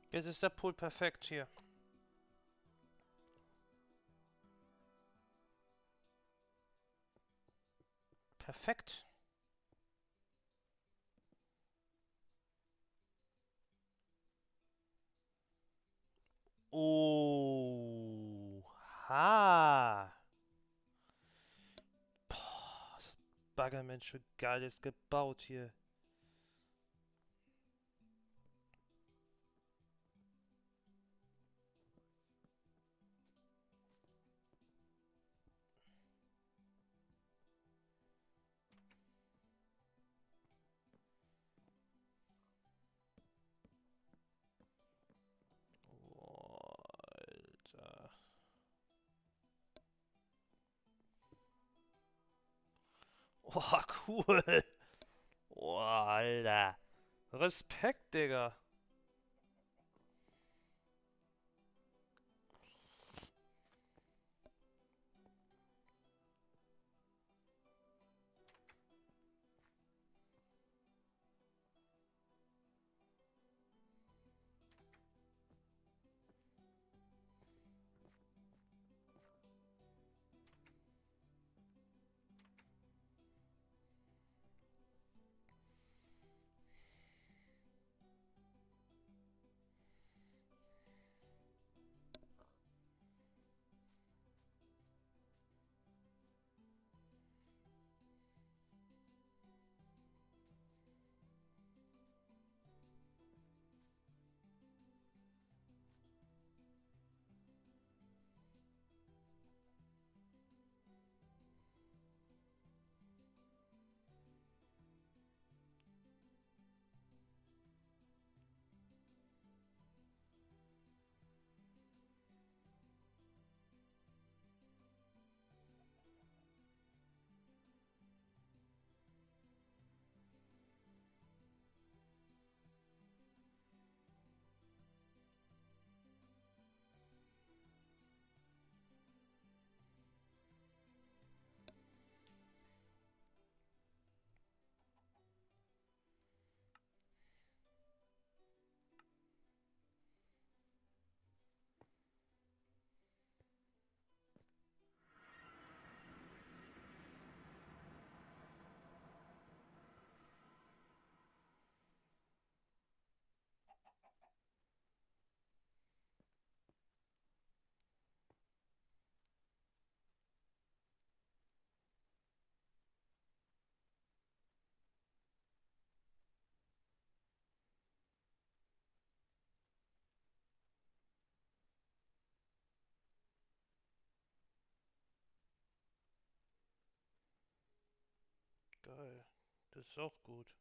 Jetzt ist der Pool perfekt hier. Perfekt. Oha. Boah, das Baggermensch, wie geil ist gebaut hier. Boah, Alter. Oh, cool. Oh, Alter. Respekt, Digga. Geil. Das ist auch gut.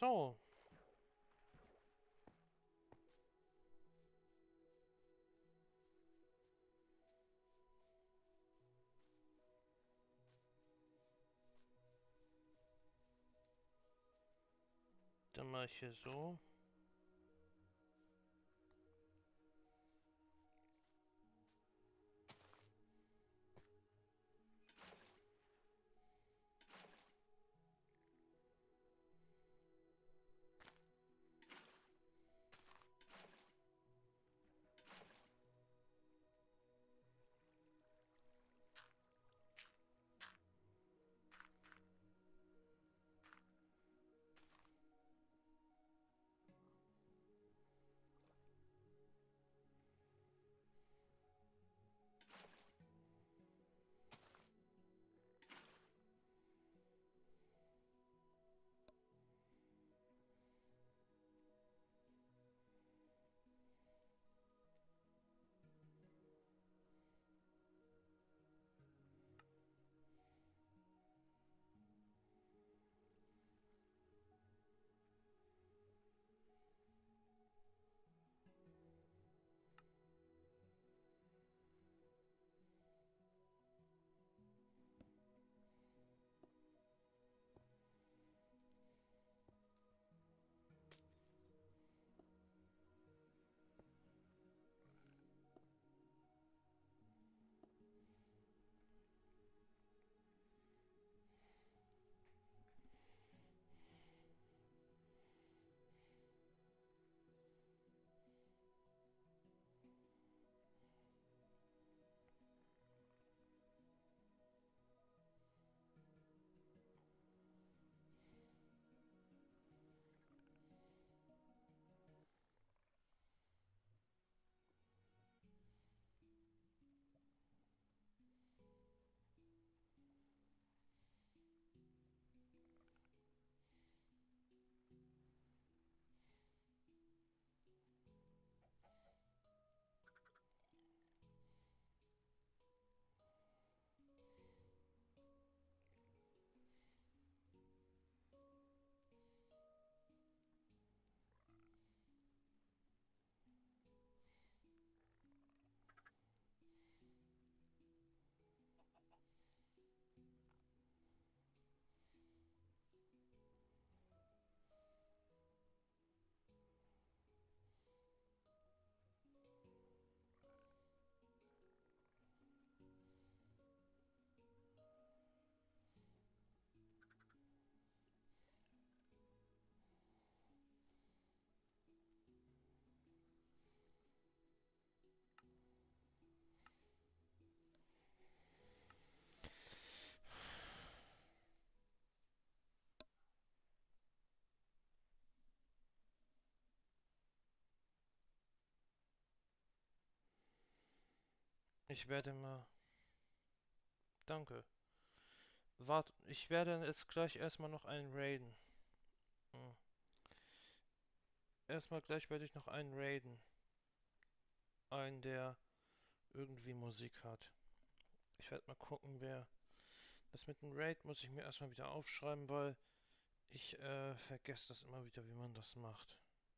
So. Dann mache ich hier so. Ich werde mal... Danke. Warte, ich werde jetzt gleich erstmal noch einen raiden. Hm. Erstmal gleich werde ich noch einen raiden. Einen, der irgendwie Musik hat. Ich werde mal gucken, wer... Das mit dem Raid muss ich mir erstmal wieder aufschreiben, weil ich vergesse das immer wieder, wie man das macht.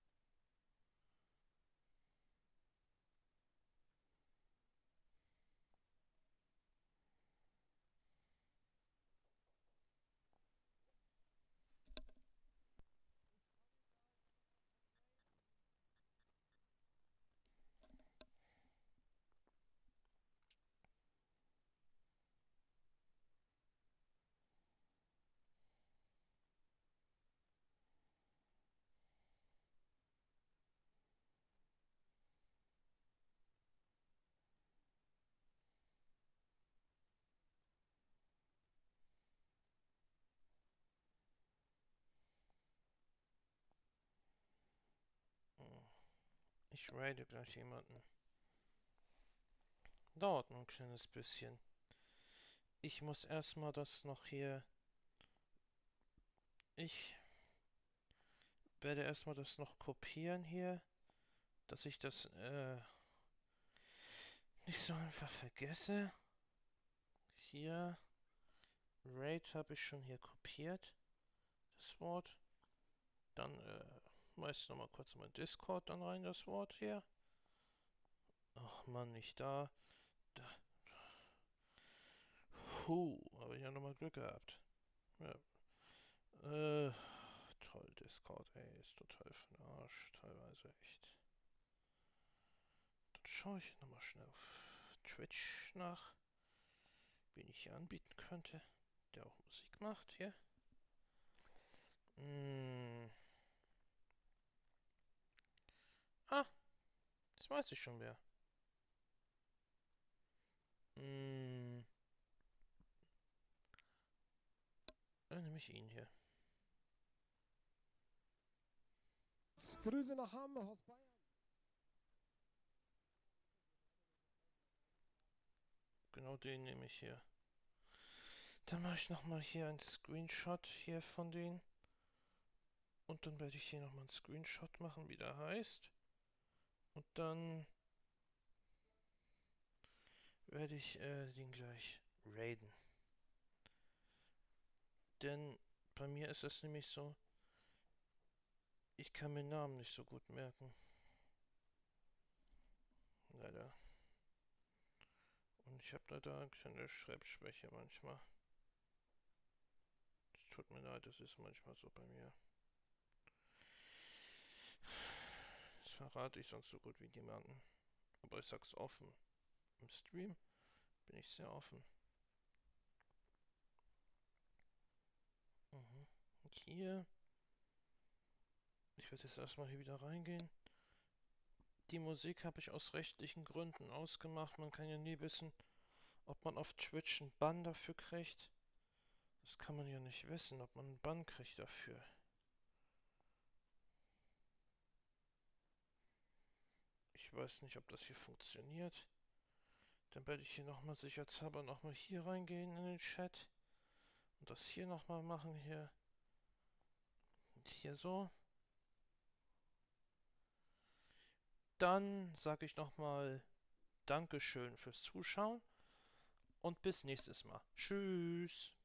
Hm. Ich raide gleich jemanden. Dauert nur ein kleines bisschen. Ich muss erstmal das noch hier... Ich werde erstmal das noch kopieren hier, dass ich das nicht so einfach vergesse. Hier, Raid habe ich schon hier kopiert, das Wort. Dann schmeiß ich nochmal kurz mein Discord dann rein, das Wort hier. Ach Mann, nicht da. Habe ich ja nochmal Glück gehabt. Ja. Toll, Discord, ey, ist total für den Arsch, teilweise echt. Dann schaue ich nochmal schnell auf Twitch nach, wen ich hier anbieten könnte, der auch Musik macht hier. Ah, das weiß ich schon wer. Dann nehme ich ihn hier. Grüße nach Hamm aus Bayern. Genau den nehme ich hier. Dann mache ich nochmal hier einen Screenshot hier von denen. Und dann werde ich hier nochmal einen Screenshot machen, wie der heißt. Und dann werde ich den gleich raiden. Denn bei mir ist es nämlich so, ich kann mir Namen nicht so gut merken. Leider. Und ich habe leider eine kleine Schreibschwäche manchmal. Es tut mir leid, das ist manchmal so bei mir. Das verrate ich sonst so gut wie niemanden. Aber ich sag's offen. Im Stream bin ich sehr offen. Und hier. Ich werde jetzt erstmal hier wieder reingehen. Die Musik habe ich aus rechtlichen Gründen ausgemacht. Man kann ja nie wissen, ob man auf Twitch einen Bann dafür kriegt. Das kann man ja nicht wissen, ob man einen Bann kriegt dafür. Ich weiß nicht, ob das hier funktioniert. Dann werde ich hier nochmal sicherheitshalber nochmal hier reingehen in den Chat. Und das hier nochmal machen hier. Und hier so. Dann sage ich nochmal Dankeschön fürs Zuschauen. Und bis nächstes Mal. Tschüss.